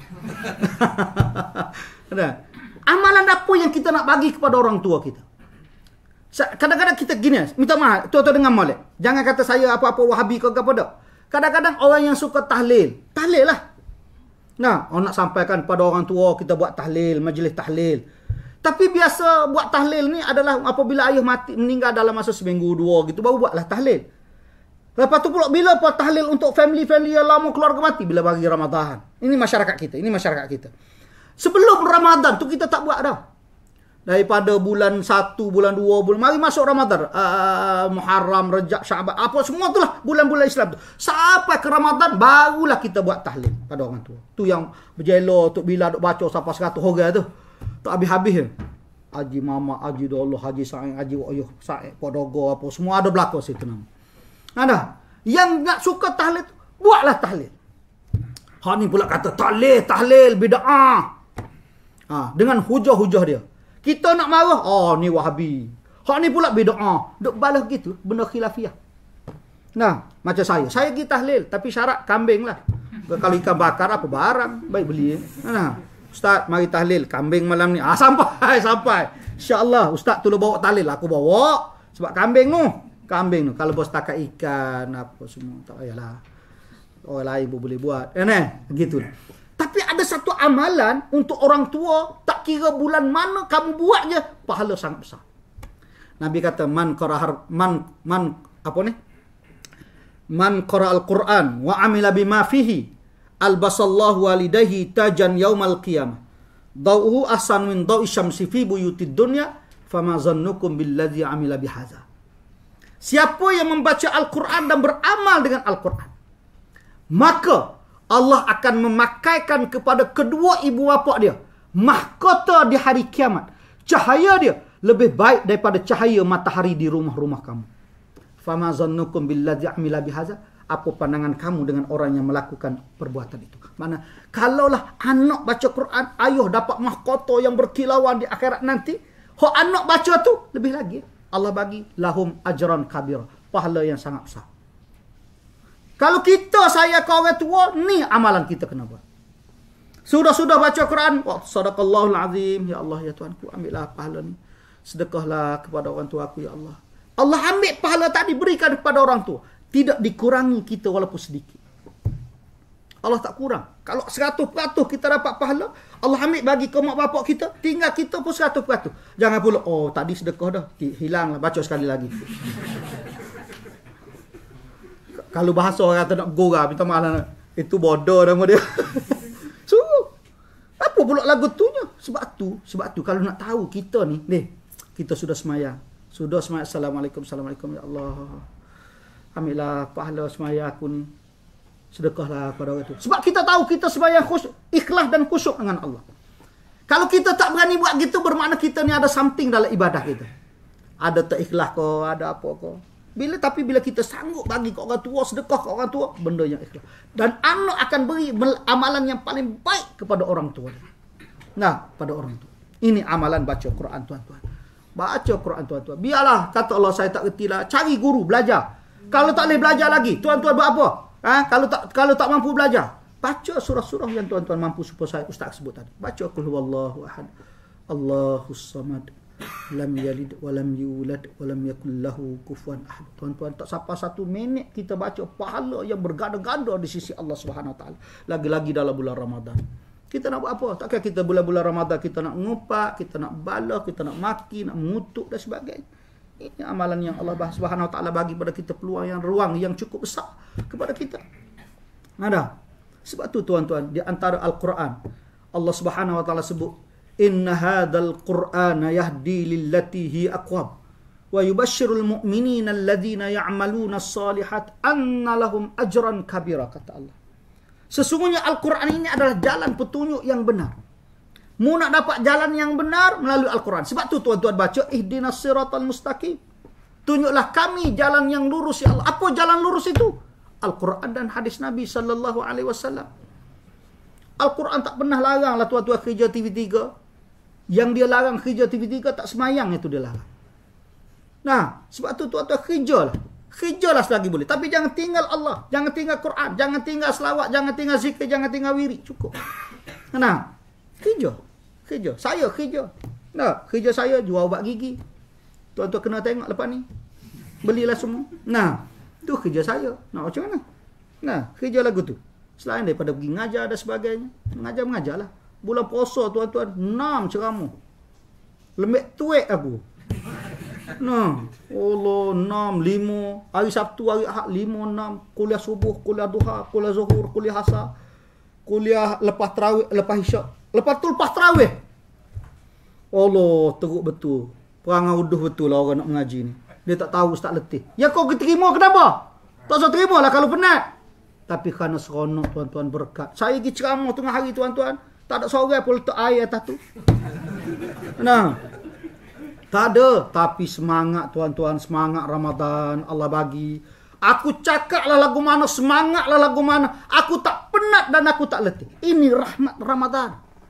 Amalan apa yang kita nak bagi kepada orang tua kita? Kadang-kadang kita gini, minta maaf, tuan-tuan dengar molek. Jangan kata saya apa-apa Wahabi ke apa dak. Kadang-kadang orang yang suka tahlil, tahlil lah. Nah, orang nak sampaikan pada orang tua kita buat tahlil, majlis tahlil. Tapi biasa buat tahlil ni adalah apabila ayah mati meninggal dalam masa seminggu dua gitu baru buatlah tahlil. Lepas tu pula bila buat tahlil untuk family-family yang lama keluarga mati bila bagi Ramadan. Ini masyarakat kita, ini masyarakat kita. Sebelum Ramadan tu kita tak buat dah. Daripada bulan satu, bulan dua, bulan mari masuk Ramadan, uh, Muharram, Rejab, Syaban, apa semua itulah bulan-bulan Islam tu. Sampai ke Ramadan barulah kita buat tahlil pada orang tua. Tu yang berjelo tok bila duk baca sampai seratus orang tu. Tak habis-habis. Haji Mama, Haji Dollah, Haji Sa'id, Haji Wa'yuh, Sa'id, Podogo apa semua ada belakang situ nama. Ada. Yang nak suka tahlil buatlah tahlil. Hak ni pula kata tahlil, tahlil bid'ah. Ha, dengan hujah-hujah dia. Kita nak marah, oh ni Wahabi. Hak ni pula bid'ah. Duk balas gitu, benda khilafiyah. Nah, macam saya. Saya pergi tahlil, tapi syarat kambing lah. Kalau ikan bakar apa barang, baik beli. Nah, Ustaz, mari tahlil. Kambing malam ni. Ah, sampai, sampai. InsyaAllah, Ustaz tolong bawa tahlil. Aku bawa. Sebab kambing tu. Kambing tu. Kalau bos takat ikan, apa semua. Tak payahlah. Orang lain pun boleh buat. Ya, eh, gitu. Tapi ada satu amalan untuk orang tua, tak kira bulan mana kamu buat je, pahala sangat besar. Nabi kata, man qara'ar man man apa ni? Man qara'al Quran wa amila bima fihi albasallahu walidayhi tajan yaumal qiyamah. Dawuhu ahsan min dawi syamsi fi buyutid dunya, fama zannukum billadzi amila bihadza. Siapa yang membaca Al-Quran dan beramal dengan Al-Quran, maka Allah akan memakaikan kepada kedua ibu bapa dia mahkota di hari kiamat. Cahaya dia lebih baik daripada cahaya matahari di rumah-rumah kamu. Fama zannukum billadzi amila bihadza. Apa pandangan kamu dengan orang yang melakukan perbuatan itu? Mana kalaulah anak baca Quran, ayah dapat mahkota yang berkilauan di akhirat nanti, hak anak baca tu lebih lagi Allah bagi lahum ajran kabir, pahala yang sangat besar. Kalau kita saya ke orang tua, ni amalan kita kena buat. Sudah-sudah baca Quran, wa sadaqallahul azim, ya Allah ya Tuhanku, ambillah pahala ni. Sedekahlah kepada orang tua aku ya Allah. Allah ambil pahala tadi berikan kepada orang tua. Tidak dikurangi kita walaupun sedikit. Allah tak kurang. Kalau seratus peratus kita dapat pahala, Allah ambil bagi ke mak bapak kita, tinggal kita pun seratus peratus. Jangan pula, oh tadi sedekah dah, hilanglah, baca sekali lagi. Kalau bahasa orang kata nak gora, minta maaf lah. Itu bodoh nama dia. So, apa pula lagu tunya? Sebab tu, sebab tu kalau nak tahu kita ni, ni kita sudah semayang. Sudah semayang, Assalamualaikum, Assalamualaikum, ya Allah. Ambillah pahala semayang aku ni. Sedekahlah kepada orang tu. Sebab kita tahu kita semayang khusyuk, ikhlas dan khusyuk dengan Allah. Kalau kita tak berani buat gitu, bermakna kita ni ada something dalam ibadah kita. Ada tak ikhlas ke, ada apa ke. Bila tapi bila kita sanggup bagi ke orang tua, sedekah ke orang tua, benda yang ikhlas. Dan anak akan beri amalan yang paling baik kepada orang tua. Nah, pada orang tua. Ini amalan baca Quran, tuan-tuan. Baca Quran, tuan-tuan. Biarlah, kata Allah, saya tak kerti lah. Cari guru, belajar. Kalau tak boleh belajar lagi, tuan-tuan buat apa? Ha? Kalau tak kalau tak mampu belajar, baca surah-surah yang tuan-tuan mampu supaya saya ustaz sebut tadi. Baca qul huwallahu ahad, Allahus samad, lam yalid wa lam yulad wa lam yakul lahu kufuwan ahad. Tuan-tuan, tak sampai satu minit kita baca, pahala yang berganda-ganda di sisi Allah Subhanahu Wa Taala. Lagi-lagi dalam bulan Ramadan. Kita nak buat apa? Takkan kita bulan-bulan Ramadan kita nak ngupak, kita nak balah, kita nak maki, nak mengutuk dan sebagainya. Ini amalan yang Allah Subhanahu Wa Taala bagi pada kita peluang yang ruang yang cukup besar kepada kita. Ada. Sebab tu tuan-tuan, di antara Al-Quran, Allah Subhanahu wa taala sebut, "Inna hadzal Qur'ana yahdi lillati hi aqwam wa yubashshirul mu'minina alladhina ya'maluna as-salihat anna lahum ajran kabira," kata Allah. Sesungguhnya Al-Quran ini adalah jalan petunjuk yang benar. Mu nak dapat jalan yang benar melalui Al-Quran. Sebab tu tuan-tuan baca, ihdinas siratal mustaqim. Tunjuklah kami jalan yang lurus ya Allah. Apa jalan lurus itu? Al-Quran dan hadis Nabi sallallahu alaihi wasallam. Al-Quran tak pernah larang lah tuan-tuan kerja T V tiga. Yang dia larang kerja T V tiga tak semayang itu dia larang. Nah, sebab tu tuan-tuan kerja lah. Kerja lah selagi boleh. Tapi jangan tinggal Allah. Jangan tinggal Quran. Jangan tinggal selawat. Jangan tinggal zikir. Jangan tinggal wirid. Cukup. Nah, kerja. Kerja. Saya kerja. Nah, kerja saya jual ubat gigi. Tuan-tuan kena tengok lepas ni. Belilah semua. Nah, tu kerja saya. Nak macam mana? Nah, kerja lagu tu. Selain daripada pergi ngajar dan sebagainya. Mengajar-mengajar lah. Bulan puasa tuan-tuan, enam ceramah. Lembek tuek aku. Nah, Allah, enam, lima. Hari Sabtu, hari Ahad, lima, enam. Kuliah subuh, kuliah duha, kuliah zuhur, kuliah asar. Kuliah lepas terawih, lepas isyak. Lepas tu lepas terawih. Allah, teruk betul. Perangai uduh betul lah orang nak mengaji ni. Dia tak tahu, tak letih. Ya kau terima kenapa? Tak usah terima lah kalau penat. Tapi kerana seronok tuan-tuan berkat. Saya pergi ceramah tengah hari tuan-tuan. Tak ada seorang pun letak air atas tu. Nah. Tak ada. Tapi semangat tuan-tuan. Semangat Ramadan Allah bagi. Aku cakap lah lagu mana. Semangat lah lagu mana. Aku tak penat dan aku tak letih. Ini rahmat Ramadan.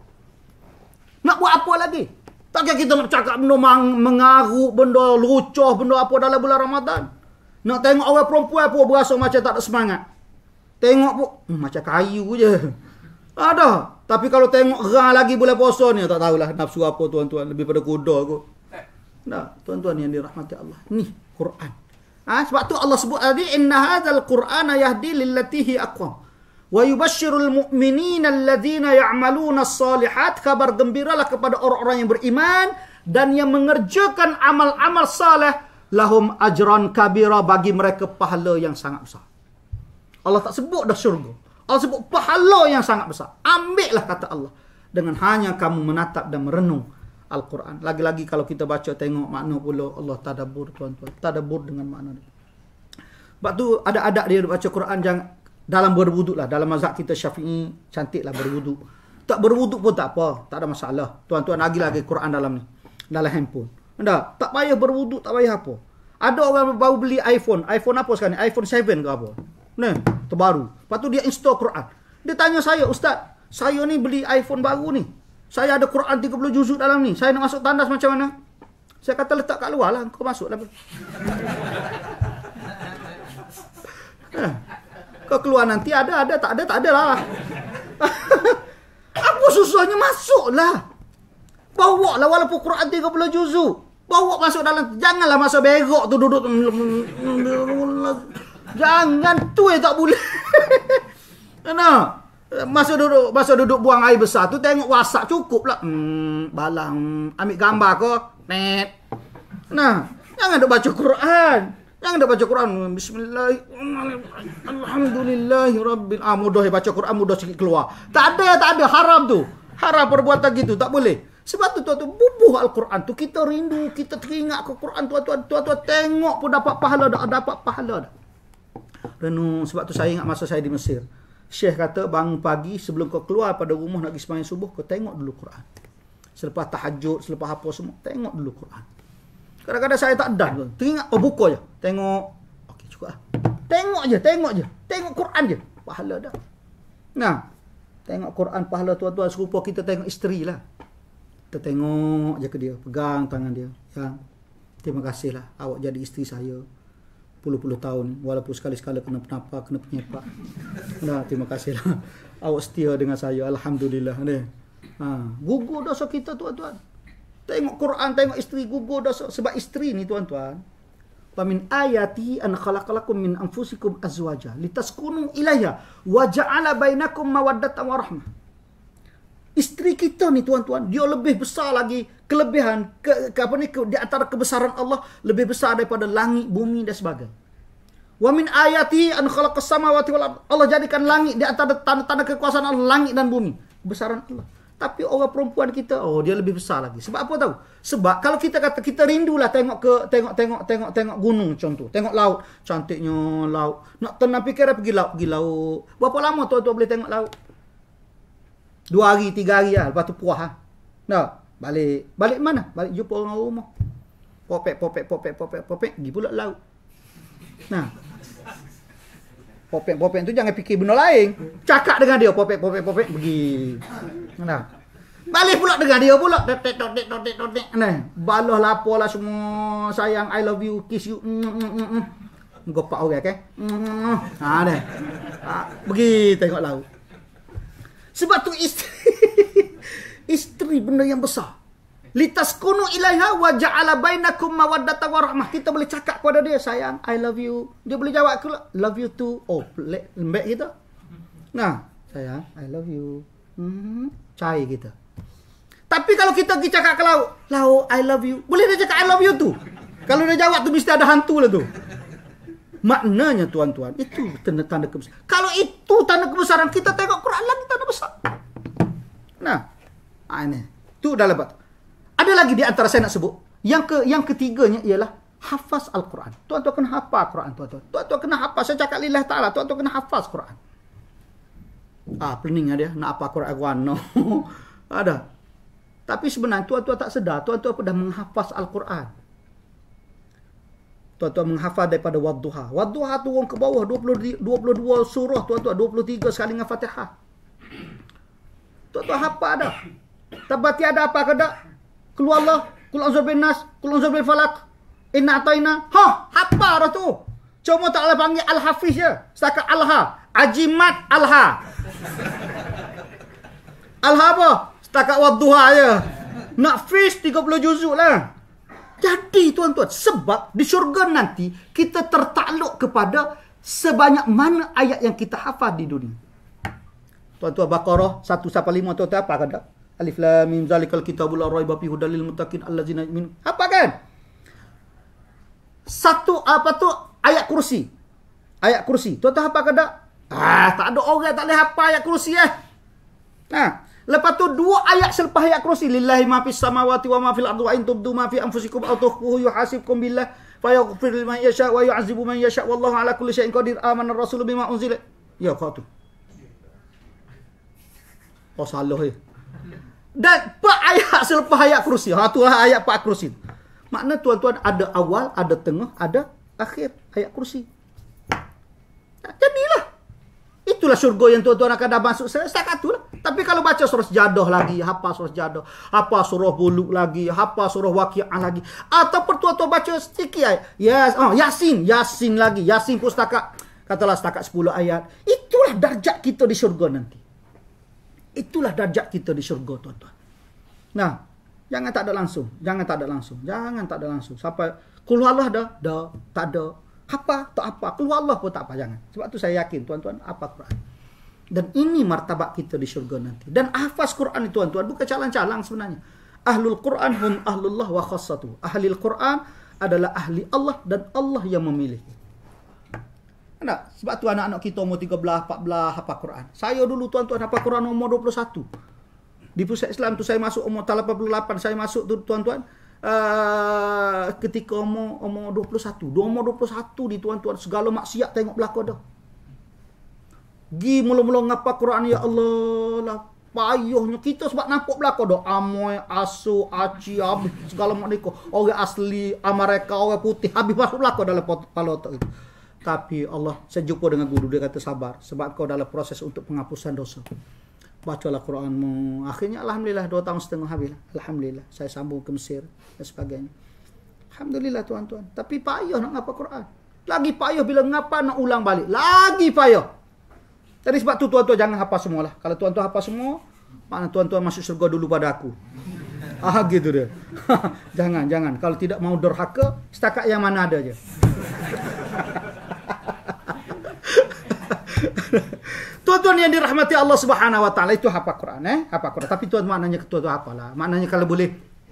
Nak buat apa lagi? Takkan kita nak cakap benda mengaruk, benda lucuh, benda apa dalam bulan Ramadan. Nak tengok orang perempuan pun berasa macam tak ada semangat. Tengok pun hmm, macam kayu je. Ada. Tapi kalau tengok gerang lagi bulan puasa ni, tak tahulah nafsu apa tuan-tuan. Lebih pada kuda kot. Nah, tuan-tuan yang dirahmati Allah. Ni Quran. Ha, sebab tu Allah sebut tadi, "Inna hadzal Qur'ana yahdi lillati hi aqwam. Wa yubashshirul mu'minina alladhina ya'maluna as-salihat." Kabar gembiralah kepada orang-orang yang beriman dan yang mengerjakan amal-amal saleh, lahum ajran kabira, bagi mereka pahala yang sangat besar. Allah tak sebut dah syurga. Allah sebut pahala yang sangat besar. Ambillah kata Allah. Dengan hanya kamu menatap dan merenung Al-Quran. Lagi-lagi kalau kita baca tengok makna pula, Allah tadabbur tuan-tuan. Tadabbur dengan makna dia. Sebab tu ada adab dia baca Quran jangan dalam berwuduk lah. Dalam mazhab kita Syafi'i cantik lah berwuduk. Tak berwuduk pun tak apa. Tak ada masalah. Tuan-tuan lagi-lagi Quran dalam ni. Dalam handphone. Anda tak payah berwuduk, tak payah apa. Ada orang baru beli iPhone. iPhone apa sekarang ni? iPhone tujuh ke apa? Ni, terbaru. Lepas tu dia install Quran. Dia tanya saya, "Ustaz, saya ni beli iPhone baru ni. Saya ada Quran tiga puluh juzuk dalam ni. Saya nak masuk tandas macam mana?" Saya kata, "Letak kat luar lah. Kau masuk lah." Kau keluar nanti ada, ada, tak ada, tak ada lah. Apa susahnya? Masuk lah. Bawa lah walaupun Quran tiga puluh juzuk. Bawa masuk dalam. Janganlah masuk berok tu duduk. Jangan tu eh tak boleh. Nah, masa duduk masa duduk buang air besar tu tengok WhatsApp cukup lah. Hmm, balang ambil gambar ke? Net. Nah, jangan duk baca Quran. Jangan duk baca Quran. Bismillahirrahmanirrahim. Alhamdulillahirabbil alamin. Ah, mudah baca Quran mudah sikit keluar. Tak ada, tak ada, haram tu. Haram perbuatan gitu, tak boleh. Sebab tu tuan-tuan bubuh Al-Quran tu kita rindu, kita teringat ke Quran tuan-tuan. Tuan-tuan tengok pun dapat pahala dah, dapat pahala dah. Renung. Sebab tu saya ingat masa saya di Mesir. Syekh kata bangun pagi sebelum kau keluar pada rumah nak pergi sembahyang subuh, kau tengok dulu Quran. Selepas tahajud, selepas apa semua, tengok dulu Quran. Kadang-kadang saya tak dah. Teringat, oh buka je. Tengok. Okey, cukup lah. Tengok je, tengok je. Tengok Quran je. Pahala dah. Nah, tengok Quran pahala tuan-tuan serupa kita tengok isteri lah. Kita tengok je ke dia. Pegang tangan dia. Ya, terima kasihlah awak jadi isteri saya. Puluh-puluh tahun. Walaupun sekali-sekala kena penapa, kena penyepak. Nah, terima kasihlah. Awak setia dengan saya. Alhamdulillah. Ha, gugur dosa kita tuan-tuan. Tengok Quran, tengok isteri, gugur dosa. Sebab isteri ni tuan-tuan. Wa min ayati an khalaqalakum min anfusikum azwaja litaskunu ilaiha wa ja'ala bainakum mawaddatan wa rahmah. Isteri kita ni tuan-tuan, dia lebih besar lagi kelebihan ke, ke apa ni ke, di antara kebesaran Allah lebih besar daripada langit, bumi dan sebagainya. Wa min ayati an khalaqas samawati wal ard. Allah jadikan langit di antara tanda-tanda kekuasaan Allah, langit dan bumi. Kebesaran Allah. Tapi orang perempuan kita, oh dia lebih besar lagi. Sebab apa tahu? Sebab kalau kita kata kita rindulah tengok ke tengok tengok tengok tengok gunung contoh, tengok laut, cantiknya laut. Nak tenang fikir pergi laut, pergi laut. Berapa lama tuan-tuan boleh tengok laut? Dua hari, tiga hari lah, lepas tu puas ah. Nah, balik. Balik mana? Balik jumpa orang rumah. Popek popek popek popek popek pergi pula laut. Nah, popek-popek tu jangan fikir benda lain. Cakap dengan dia, popek-popek-popek pergi. Nah. Balik pula dengan dia pula. Totek totek totek totek. Nah, balah lapor lah semua. Sayang, I love you, kiss you. Gopak orang ke? Ha dah. Ha, pergi tengok laut. Sebab tu isteri isteri benda yang besar. Litaskunu ilaiha wa ja'ala bainakum mawaddatan wa rahmah. Kita boleh cakap kepada dia, sayang, I love you. Dia boleh jawab ke, love you too. Oh, lembek kita. Nah, sayang, I love you. Hmm, cair kita. Tapi kalau kita pergi cakap ke laut, laut, I love you. Boleh dia cakap I love you too. Kalau dia jawab tu mesti ada hantu lah tu. Maknanya tuan-tuan, itu tanda-tanda kebesaran. Kalau itu tanda kebesaran, kita tengok Quran lagi tanda besar. Nah, ini. Tu dah lebat. Ada lagi di antara saya nak sebut. Yang ke yang ketiganya ialah hafaz Al-Quran. Tuan-tuan kena hafaz Quran, tuan-tuan. Tuan-tuan kena hafaz. Saya cakap lillah ta'ala, tuan-tuan kena hafaz Quran. Ah, planning dia nak hafaz Quran. No. Ada. Tapi sebenarnya tuan-tuan tak sedar, tuan-tuan dah menghafaz Al-Quran. Tuan-tuan menghafaz daripada Wadduha. Wadduha turun ke bawah dua puluh dua surah, tuan-tuan, dua puluh tiga sekali dengan Fatihah. Tuan-tuan hafaz dah. Tabati ada apa ke tak? Keluar Allah, kul a'udzu bin nas, kul a'udzu bil falaq, inna ataina. Ha, apa dah tu? Cuma tak boleh panggil al-hafiz je. Setakat alha, ajimat alha. Alha apa? Setakat wadduha je. Nak fish tiga puluh juzuk lah. Jadi tuan-tuan, sebab di syurga nanti kita tertakluk kepada sebanyak mana ayat yang kita hafaz di dunia. Tuan-tuan, Baqarah satu sampai lima, tuan-tuan apa kata? Alif lam mim zalikal kitabul la raiba fihi hudal lil muttaqin allazina yu'minun. Apa kan? Satu apa tu? Ayat kursi. Ayat kursi. Tuan-tuan apa kata? Ah, tak ada orang tak boleh hafal ayat kursi eh. Nah, lepas tu dua ayat selepas ayat kursi, lillahi ma fis samawati wa ma fil ardi wa in tubdu ma fi anfusikum aw tukhfuhu yuhasibkum billah fayaghfir liman yasha wa yu'adzibu man yasha wallahu ala kulli syai'in qadir. Amana ar-rasulu bima unzila. Ya, kau tu. Oh, salah eh. Dan per ayat selepas ayat kursi. Ha, tu lah ayat empat kursi. Makna tuan-tuan ada awal, ada tengah, ada akhir ayat kursi. Jadilah. Itulah syurga yang tuan-tuan akan dah masuk. Setakat tu lah. Tapi kalau baca surah Sejadah lagi, hafal surah Sejadah, hafal surah Buluk lagi, hafal surah Waqi'ah lagi. Ataupun tuan-tuan baca sedikit ayat. Yes, oh, Yasin. Yasin lagi. Yasin pun setakat, katalah setakat sepuluh ayat. Itulah darjat kita di syurga nanti. Itulah darjat kita di syurga, tuan-tuan. Nah, jangan tak ada langsung. Jangan tak ada langsung. Jangan tak ada langsung. Sampai keluar Allah dah, dah, tak ada. Apa, tak apa. Keluar Allah pun tak apa, jangan. Sebab tu saya yakin, tuan-tuan, apa Quran. Dan ini martabat kita di syurga nanti. Dan hafaz Quran itu, tuan-tuan, bukan calang-calang sebenarnya. Ahlul Quran hum ahlullah wa khassatu. Ahlul Quran adalah ahli Allah dan Allah yang memilih. Tak? Sebab tu anak-anak kita umur tiga belas, empat belas hafal Quran. Saya dulu tuan-tuan hafal Quran umur dua puluh satu. Di pusat Islam tu saya masuk umur lapan puluh lapan. Saya masuk tu tuan-tuan uh, ketika umur umur dua puluh satu. Dua umur dua puluh satu di tuan-tuan segala maksiat tengok belakang dah. Gi mula-mula ngapa Quran, ya Allah lah. Payuhnya kita sebab nampak belakang dah. Amoy, asu, aci, habis segala macam. Orang asli Amerika, orang putih habis masuk belakang dalam kepala otak itu. Tapi Allah, saya jumpa dengan guru, dia kata sabar. Sebab kau dalam proses untuk penghapusan dosa. Bacalah Quranmu. Akhirnya Alhamdulillah, dua tahun setengah habis. Alhamdulillah, saya sambung ke Mesir dan sebagainya. Alhamdulillah tuan-tuan. Tapi payah nak ngapa Quran. Lagi payah bila ngapa nak ulang balik. Lagi payah. Jadi sebab tu tuan-tuan jangan hafal semua lah. Kalau tuan-tuan hafal semua, mana tuan-tuan masuk syurga dulu pada aku. Ah gitu dia. Jangan, jangan. Kalau tidak mau durhaka, setakat yang mana ada je. Tuan-tuan yang dirahmati Allah Subhanahu wa taala, itu hafal Quran eh, hafal Quran. Tapi tuan maknanya tuan-tuan hafalah. Maknanya kalau boleh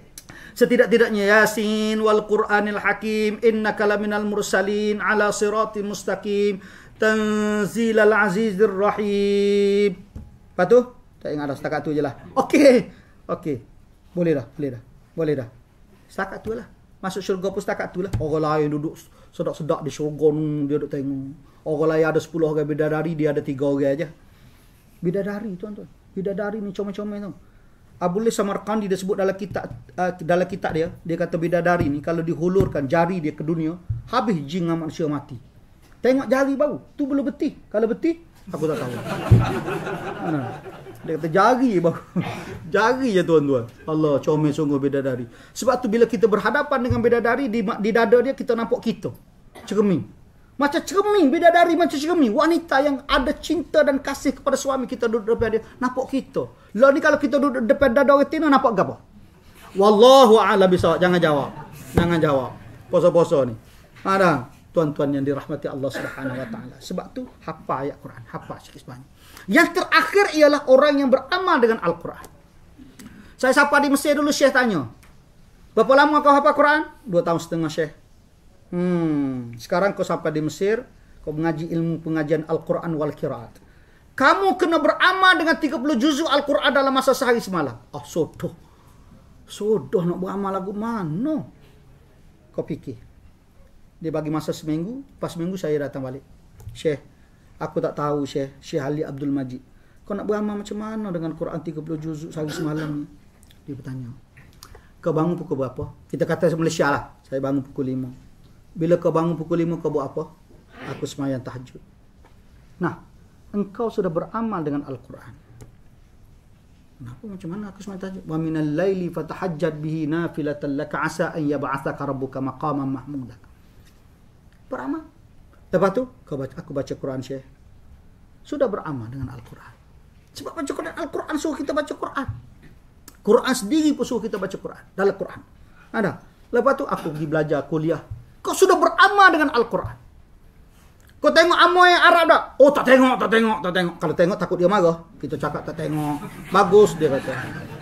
Setidak-tidaknya Yasin wal Qur'anil Hakim innaka laminal mursalin ala siratim mustaqim tanzilal azizir rahim. Lepas tu? Tak ingat dah, setakat tu je lah. Okey. Okey. Boleh dah, boleh dah. Boleh dah. Setakat tu lah. Masuk syurga pun setakat tu lah. Orang lain duduk sedak-sedak di syurga ni, dia duduk tengok. Orang lain ada sepuluh orang bidadari, dia ada tiga orang aja. Bidadari tuan-tuan. Bidadari ni comel-comel tu. Abdul Samarkandi dia sebut dalam kitab uh, dalam kitab dia, dia kata bidadari ni kalau dihulurkan jari dia ke dunia, habis jin dengan manusia mati. Tengok jari baru, tu belum betih. Kalau betih, aku tak tahu. Nah, dia kata jari baru. Jari je tuan-tuan. Allah, comel sungguh bidadari. Sebab tu bila kita berhadapan dengan bidadari, di, di dada dia kita nampak kita. Cermin. Macam cermin, bidadari macam cermin. Wanita yang ada cinta dan kasih kepada suami, kita duduk depan dia, nampak kita. Lah ni kalau kita duduk depan dada orang tina, nampak apa? Wallahu a'lam bisawab. Jangan jawab. Jangan jawab. Poso-poso ni. Ada tuan-tuan yang dirahmati Allah Subhanahu wa taala. Sebab tu hafal ayat Quran, hafal sikit sebanyak. Yang terakhir ialah orang yang beramal dengan Al-Quran. Saya sapa di Mesir dulu, Syekh tanya, berapa lama kau hafal Quran? Dua tahun setengah, Syekh. Hmm, sekarang kau sampai di Mesir, kau mengaji ilmu pengajian Al-Quran wal Qiraat. Kamu kena beramal dengan tiga puluh juzuk Al-Quran dalam masa sehari semalam. Oh, sodoh. Sodoh nak beramal lagu mana? Kau fikir. Dia bagi masa seminggu, pas seminggu saya datang balik. Syekh, aku tak tahu Syekh, Syekh Ali Abdul Majid. Kau nak beramal macam mana dengan Quran tiga puluh juzuk sehari semalam ni? Dia bertanya. Kau bangun pukul berapa? Kita kata Malaysia lah. Saya bangun pukul lima. Bila kau bangun pukul lima, kau buat apa? Aku sembahyang tahajud. Nah, engkau sudah beramal dengan Al-Quran. Kenapa macam mana aku sembahyang tahajud? Wa minal laili fatahajjad bihi nafilatan laka asa an yab'athaka rabbuka maqaman mahmuda. Beramal. Lepas tu, kau baca, aku baca Quran, Syekh. Sudah beramal dengan Al-Quran. Sebab baca Quran, Al-Quran suruh kita baca Quran. Quran sendiri pun suruh kita baca Quran. Dalam Quran. Ada. Lepas tu, aku pergi belajar kuliah. Kau sudah beramal dengan Al-Quran. Kau tengok amal yang Arab tak? Oh, tak tengok, tak tengok, tak tengok. Kalau tengok, takut dia marah. Kita cakap tak tengok. Bagus, dia kata.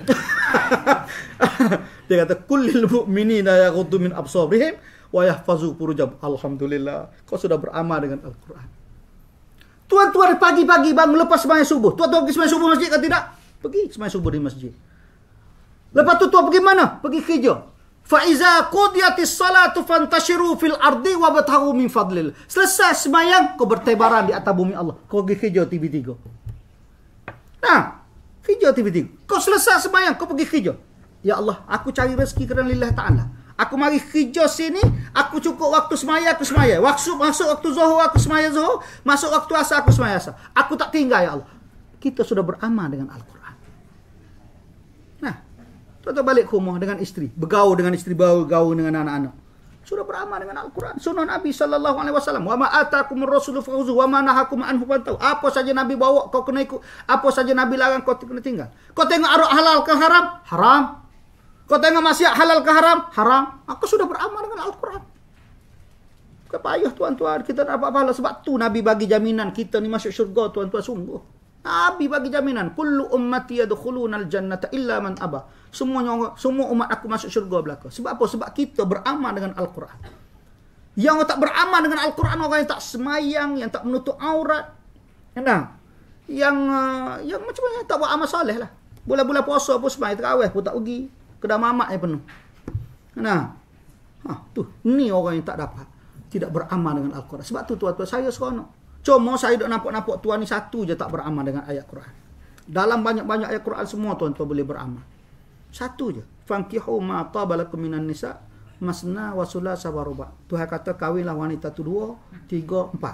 Dia kata, kullil mu'minina yaghuddu min absarihim wa yahfazu furujahum. Alhamdulillah. Kau sudah beramal dengan Al-Quran. Tuan-tuan pagi-pagi bangun lepas sembahyang subuh. Tuan-tuan pergi sembahyang subuh masjid ke tidak? Pergi sembahyang subuh di masjid. Lepas tu tuan pergi mana? Pergi kerja. Fa'iza qudiyatis salatu fantashiru fil ardi wabtaghu min fadlil. Selesai sembahyang, kau bertebaran di atas bumi Allah. Kau pergi kerja T V tiga. Nah, kerja T V tiga. Kau selesai sembahyang, kau pergi kerja. Ya Allah, aku cari rezeki kerana lillah ta'ala. Aku mari kerja sini, aku cukup waktu sembahyang, aku sembahyang. Waktu masuk waktu zuhur, aku sembahyang zuhur. Masuk waktu asar, aku sembahyang asar. Aku tak tinggal, ya Allah. Kita sudah beramal dengan Al-Quran. Nah, tuan-tuan balik ke rumah dengan isteri, bergaul dengan isteri, bergaul dengan anak-anak. Sudah beramal dengan Al-Quran. Sunnah Nabi sallallahu alaihi wasallam. Wa ma atakumur rasulu fakhuzuhu wa ma nahakum anhu fantahu. Apa saja Nabi bawa kau kena ikut. Apa saja Nabi larang kau kena tinggal. Kau tengok arak halal ke haram? Haram. Kau tengok maksiat halal ke haram? Haram. Aku sudah beramal dengan Al-Quran. Bukan payah tuan-tuan, kita dapat pahala. Sebab tu Nabi bagi jaminan kita ni masuk syurga tuan-tuan, sungguh. Nabi bagi jaminan, kullu ummati yadkhulunal jannata illa man aba. Semuanya semua umat aku masuk syurga belaka. Sebab apa? Sebab kita beramal dengan Al-Quran. Yang tak beramal dengan Al-Quran, orang yang tak semayang, yang tak menutup aurat. Nah, yang uh, yang macam mana tak buat amal soleh lah. Bulan-bulan puasa pun semayang, tarawih pun tak pergi. Kedai mamak yang penuh. Nah, ha, tu ni orang yang tak dapat, tidak beramal dengan Al-Quran. Sebab tu tuan-tuan, saya seronok. Cuma saya duk nampak-nampak tuan ni satu je tak beramal dengan ayat Quran. Dalam banyak-banyak ayat Quran semua tuan-tuan boleh beramal. Satu je. Fankihu ma tabalakum minan nisa masna wa sulasa wa ruba. Tuhan kata kahwinlah wanita tu dua, tiga, empat.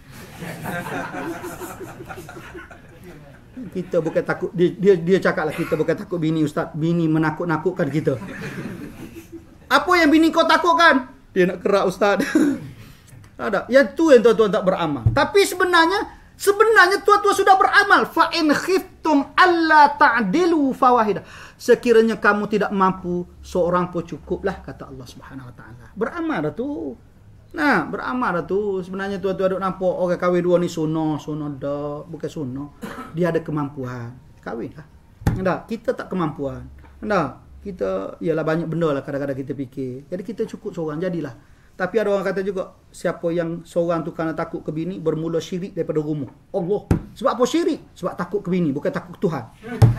Kita bukan takut, dia dia, dia cakaplah kita bukan takut bini ustaz, bini menakut-nakutkan kita. Apa yang bini kau takutkan? Dia nak kerak ustaz. Ada. Yang tu yang tuan-tuan tak beramal. Tapi sebenarnya sebenarnya tuan-tuan sudah beramal. Fa in khiftum alla ta'dilu fawahida. Sekiranya kamu tidak mampu, seorang pun cukuplah, kata Allah Subhanahu wa taala. Beramal dah tu. Nah, beramal dah tu. Sebenarnya tuan-tuan duk nampak orang kahwin dua ni sunnah, sunnah dah, bukan sunnah. Dia ada kemampuan. Kahwinlah. Enggak, kita tak kemampuan. Enggak. Kita, ialah banyak benda lah kadang-kadang kita fikir. Jadi kita cukup seorang, jadilah. Tapi ada orang kata juga, siapa yang seorang tu kerana takut ke bini, bermula syirik daripada rumah. Allah. Sebab apa syirik? Sebab takut ke bini, bukan takut ke Tuhan.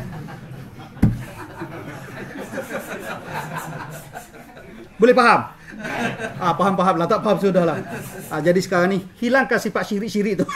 Boleh faham? Ah, faham-faham lah, tak faham sudah lah. Ah, jadi sekarang ni, hilangkan sifat syirik-syirik tu.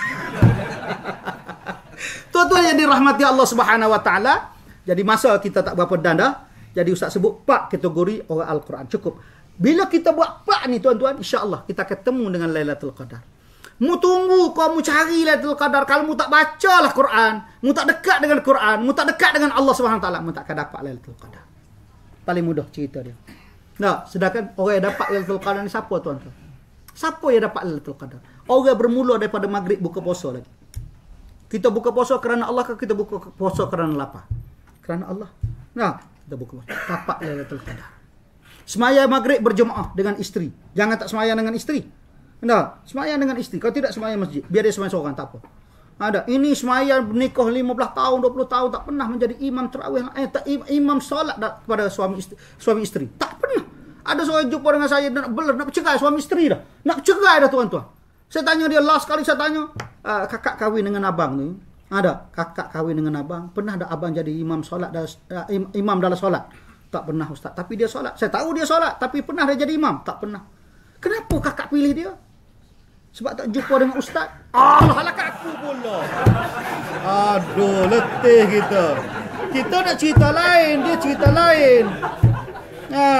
Tuan-tuan yang dirahmati Allah Subhanahu Wa Taala. Jadi masa kita tak berapa dan dah. Jadi Ustaz sebut empat kategori orang Al-Quran. Cukup. Bila kita buat empat ni tuan-tuan, insya-Allah kita ketemu dengan Lailatul Qadar. Mu tunggu kau mu cari Lailatul Qadar, kalau mu tak bacalah Quran, mu tak dekat dengan Quran, mu tak dekat dengan Allah Subhanahu Wa Taala, mu tak akan dapat Lailatul Qadar. Paling mudah cerita dia. Nah, sedangkan orang yang dapat Lailatul Qadar ni siapa tuan-tuan? Siapa yang dapat Lailatul Qadar? Orang bermula daripada maghrib buka puasa lagi. Kita buka puasa kerana Allah ke kita buka puasa kerana lapar? Kerana Allah. Nah, kita buka puasa. Dapat Lailatul Qadar. Semaya maghrib berjemaah dengan isteri. Jangan tak semayang dengan isteri. Nah, semayang dengan isteri. Kalau tidak semayang masjid, biar dia semayang seorang, tak apa. Ada. Ini semayang nikah lima belas tahun, dua puluh tahun, tak pernah menjadi imam tarawih, eh, tak, imam solat kepada suami isteri, suami isteri. Tak pernah. Ada seorang jumpa dengan saya, nak belah, nak bercerai suami isteri dah. Nak bercerai dah tuan-tuan. Saya tanya dia, last kali saya tanya, uh, kakak kahwin dengan abang ni. Ada. Kakak kahwin dengan abang. Pernah tak abang jadi imam solat, uh, imam dalam solat? Tak pernah Ustaz. Tapi dia solat. Saya tahu dia solat. Tapi pernah dia jadi imam? Tak pernah. Kenapa kakak pilih dia? Sebab tak jumpa dengan Ustaz? Allah, halakkan aku pula. Aduh, letih kita. Kita nak cerita lain. Dia cerita lain. Ha.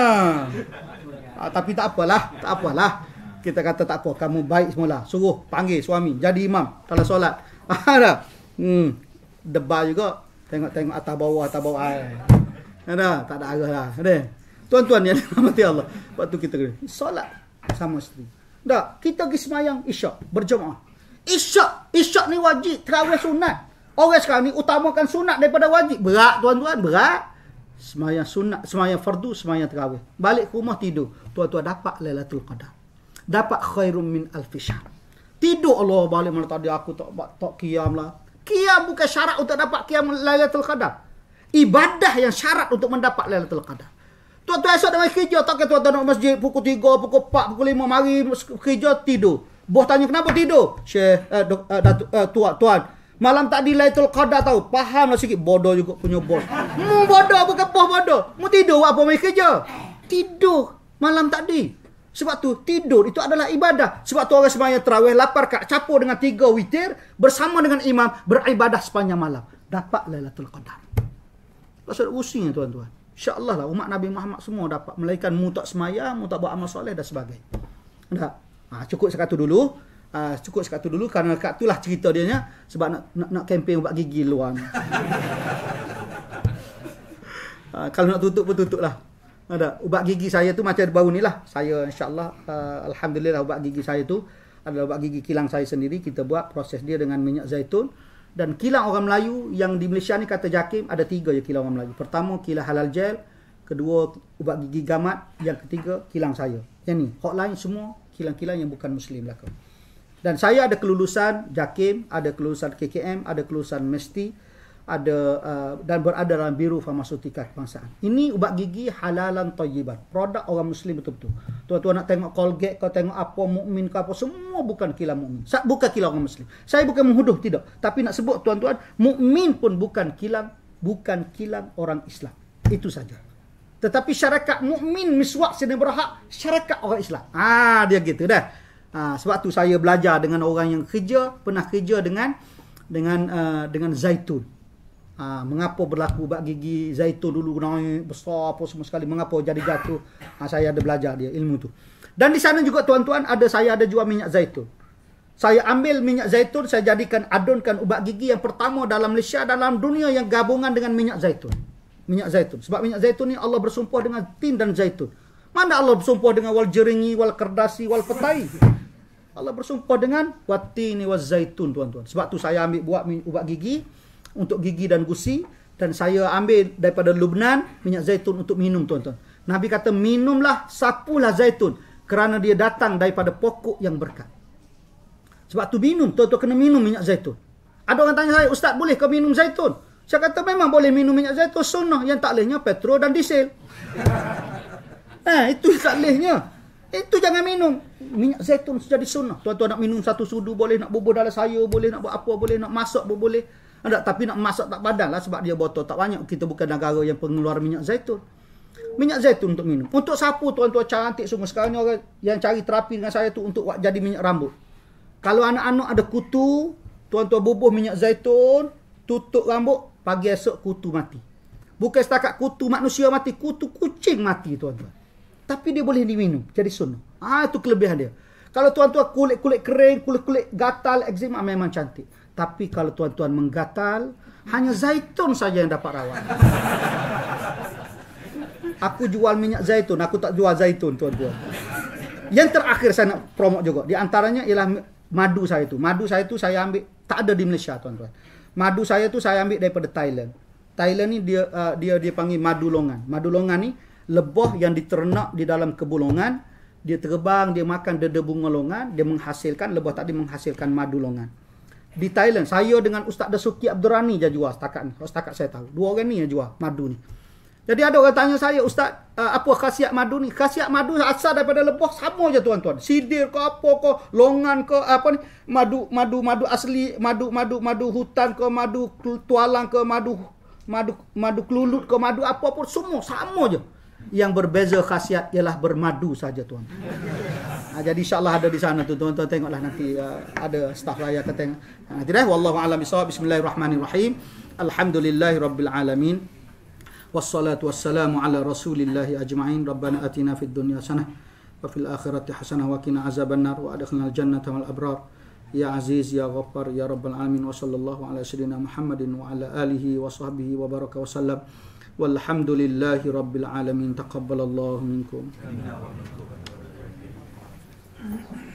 Ha, tapi tak apalah. Tak apalah. Kita kata tak apa. Kamu baik semula. Suruh panggil suami. Jadi imam. Kalau solat. Ada. Hmm. Debar juga. Tengok-tengok atas bawah. Atas bawah. Ada, tak ada arah lah. Ada. Tuan-tuan yang dirahmati Allah. Waktu kita kena solat sama isteri. Dah, kita pergi semayang isyak berjemaah. Isyak, isyak ni wajib, tarawih sunat. Orang sekarang ni utamakan sunat daripada wajib. Berat tuan-tuan, berat. Semayang sunat, semayang fardu, semayang tarawih. Balik ke rumah tidur. Tuan-tuan dapat Lailatul Qadar. Dapat khairum min alfi syahr. Tidur Allah balik mana tadi aku tak tak qiyam lah. Qiyam bukan syarat untuk dapat qiyam Lailatul Qadar. Ibadah yang syarat untuk mendapat Lailatul Qadar. Tuan-tuan esok dengan kerja, tak kata tuan-tuan nak masjid pukul tiga, pukul empat, pukul lima, mari kerja tidur. Bos tanya kenapa tidur? Syekh, uh, uh, datu, uh, tuan, tuan, malam tadi Lailatul Qadar tahu. Faham lah sikit. Bodoh juga punya bos. Mu bodoh bukan bos bodoh. Mu tidur apa mari kerja? Tidur malam tadi. Sebab tu tidur itu adalah ibadah. Sebab tu orang sembahyang tarawih lapar kak capur dengan tiga witir bersama dengan imam beribadah sepanjang malam. Dapat Lailatul Qadar. Pasal pusing tuan-tuan. InsyaAllah lah umat Nabi Muhammad semua dapat. Melainkan mu tak semayang, mu tak buat amal soleh dan sebagainya. Dah. Ha, cukup sekatu dulu. Ha, cukup sekatu dulu kerana kat itulah cerita dia nya. Sebab nak nak, nak kempen ubat gigi luar. Ha, kalau nak tutup pun tutup lah. Ada. Ubat gigi saya tu macam baru ni lah. Saya insyaAllah, uh, Alhamdulillah ubat gigi saya tu adalah ubat gigi kilang saya sendiri. Kita buat proses dia dengan minyak zaitun. Dan kilang orang Melayu yang di Malaysia ni kata Jakim, ada tiga je kilang orang Melayu. Pertama, kilang halal gel. Kedua, ubat gigi gamat. Yang ketiga, kilang saya. Yang ni, hotline semua kilang-kilang yang bukan Muslim belakang. Dan saya ada kelulusan Jakim, ada kelulusan K K M, ada kelulusan Mesti, ada uh, dan berada dalam Biro Farmaseutika Kebangsaan. Ini ubat gigi halalan tayyiban. Produk orang Muslim betul-betul. Tuan-tuan nak tengok Colgate, kau tengok apa mukmin ke apa, semua bukan kilang mukmin. Bukan kilang orang Muslim. Saya bukan menghuduh, tidak. Tapi nak sebut tuan-tuan, mukmin pun bukan kilang, bukan kilang orang Islam. Itu saja. Tetapi syarikat mukmin miswak sini berhak, syarikat orang Islam. Ah, dia gitu dah. Ah, sebab tu saya belajar dengan orang yang kerja, pernah kerja dengan dengan uh, dengan zaitun. Ha, mengapa berlaku ubat gigi zaitun dulu naik besar apa semua sekali, mengapa jadi jatuh, ha, saya ada belajar dia ilmu tu. Dan di sana juga tuan-tuan ada saya ada jual minyak zaitun. Saya ambil minyak zaitun, saya jadikan adunkan ubat gigi yang pertama dalam Malaysia, dalam dunia yang gabungan dengan minyak zaitun. Minyak zaitun. Sebab minyak zaitun ni Allah bersumpah dengan tin dan zaitun. Mana Allah bersumpah dengan wal jeringi, wal kerdasi, wal petai? Allah bersumpah dengan watini waz zaitun tuan-tuan. Sebab tu saya ambil buat ubat gigi untuk gigi dan gusi, dan saya ambil daripada Lubnan minyak zaitun untuk minum tuan-tuan. Nabi kata minumlah, sapulah zaitun kerana dia datang daripada pokok yang berkat. Sebab tu minum, tuan-tuan kena minum minyak zaitun. Ada orang tanya saya, Ustaz boleh kau minum zaitun? Saya kata memang boleh minum minyak zaitun sunnah, yang tak bolehnya petrol dan diesel. Ha, itu tak bolehnya. Itu jangan minum. Minyak zaitun jadi sunnah. Tuan-tuan nak minum satu sudu boleh, nak bubur dalam sayur boleh, nak buat apa boleh, nak masak pun boleh. Ada, tapi nak masak tak padan lah sebab dia botol tak banyak. Kita bukan negara yang pengeluar minyak zaitun. Minyak zaitun untuk minum. Untuk sapu tuan-tuan cantik semua. Sekarang ni orang yang cari terapi dengan saya tu untuk jadi minyak rambut. Kalau anak-anak ada kutu, tuan-tuan bubuh minyak zaitun, tutup rambut, pagi esok kutu mati. Bukan setakat kutu manusia mati, kutu kucing mati tuan-tuan. Tapi dia boleh diminum, jadi sunnah. Ah, itu kelebihan dia. Kalau tuan-tuan kulit-kulit kering, kulit-kulit gatal, eczema memang cantik. Tapi kalau tuan-tuan menggatal, hanya zaitun saja yang dapat rawat. Aku jual minyak zaitun, aku tak jual zaitun tuan-tuan. Yang terakhir saya nak promote juga. Di antaranya ialah madu saya tu. Madu saya tu saya ambil, tak ada di Malaysia tuan-tuan. Madu saya tu saya ambil daripada Thailand. Thailand ni dia uh, dia dia panggil madu longan. Madu longan ni lebah yang diternak di dalam kebun longan, dia terbang, dia makan deda bunga longan, dia menghasilkan, lebah tadi menghasilkan madu longan. Di Thailand, saya dengan Ustaz Dasuki Abdul Rani je jual setakat ni. Setakat saya tahu. Dua orang ni yang jual madu ni. Jadi ada orang tanya saya, Ustaz, uh, apa khasiat madu ni? Khasiat madu asal daripada lebah sama je tuan-tuan. Sidir ke apa ke, longan ke apa ni, madu madu madu asli, madu madu madu hutan ke, madu tualang ke, madu madu madu kelulut ke, madu apa pun semua sama je. Yang berbeza khasiat ialah bermadu saja tuan. Ha, jadi insya-Allah ada di sana tu tuan-tuan, tengoklah nanti uh, ada staf layar ke tengok. Nanti dah wallahu a'lam bissawab. Bismillahirrahmanirrahim. Alhamdulillahirabbil alamin. Wassalatu wassalamu ala rasulillahi ajma'in. Rabbana atina fid dunya hasanah wa fil akhirati hasanah wa qina azabannar wa adkhilnal jannata wal abrar. Ya Aziz ya Ghaffar ya Rabbal alamin. Wa sallallahu ala sayyidina Muhammadin wa ala alihi wa sahbihi wa baraka wa sallam. Walhamdulillahi rabbil alamin. Taqabbalallahu minkum.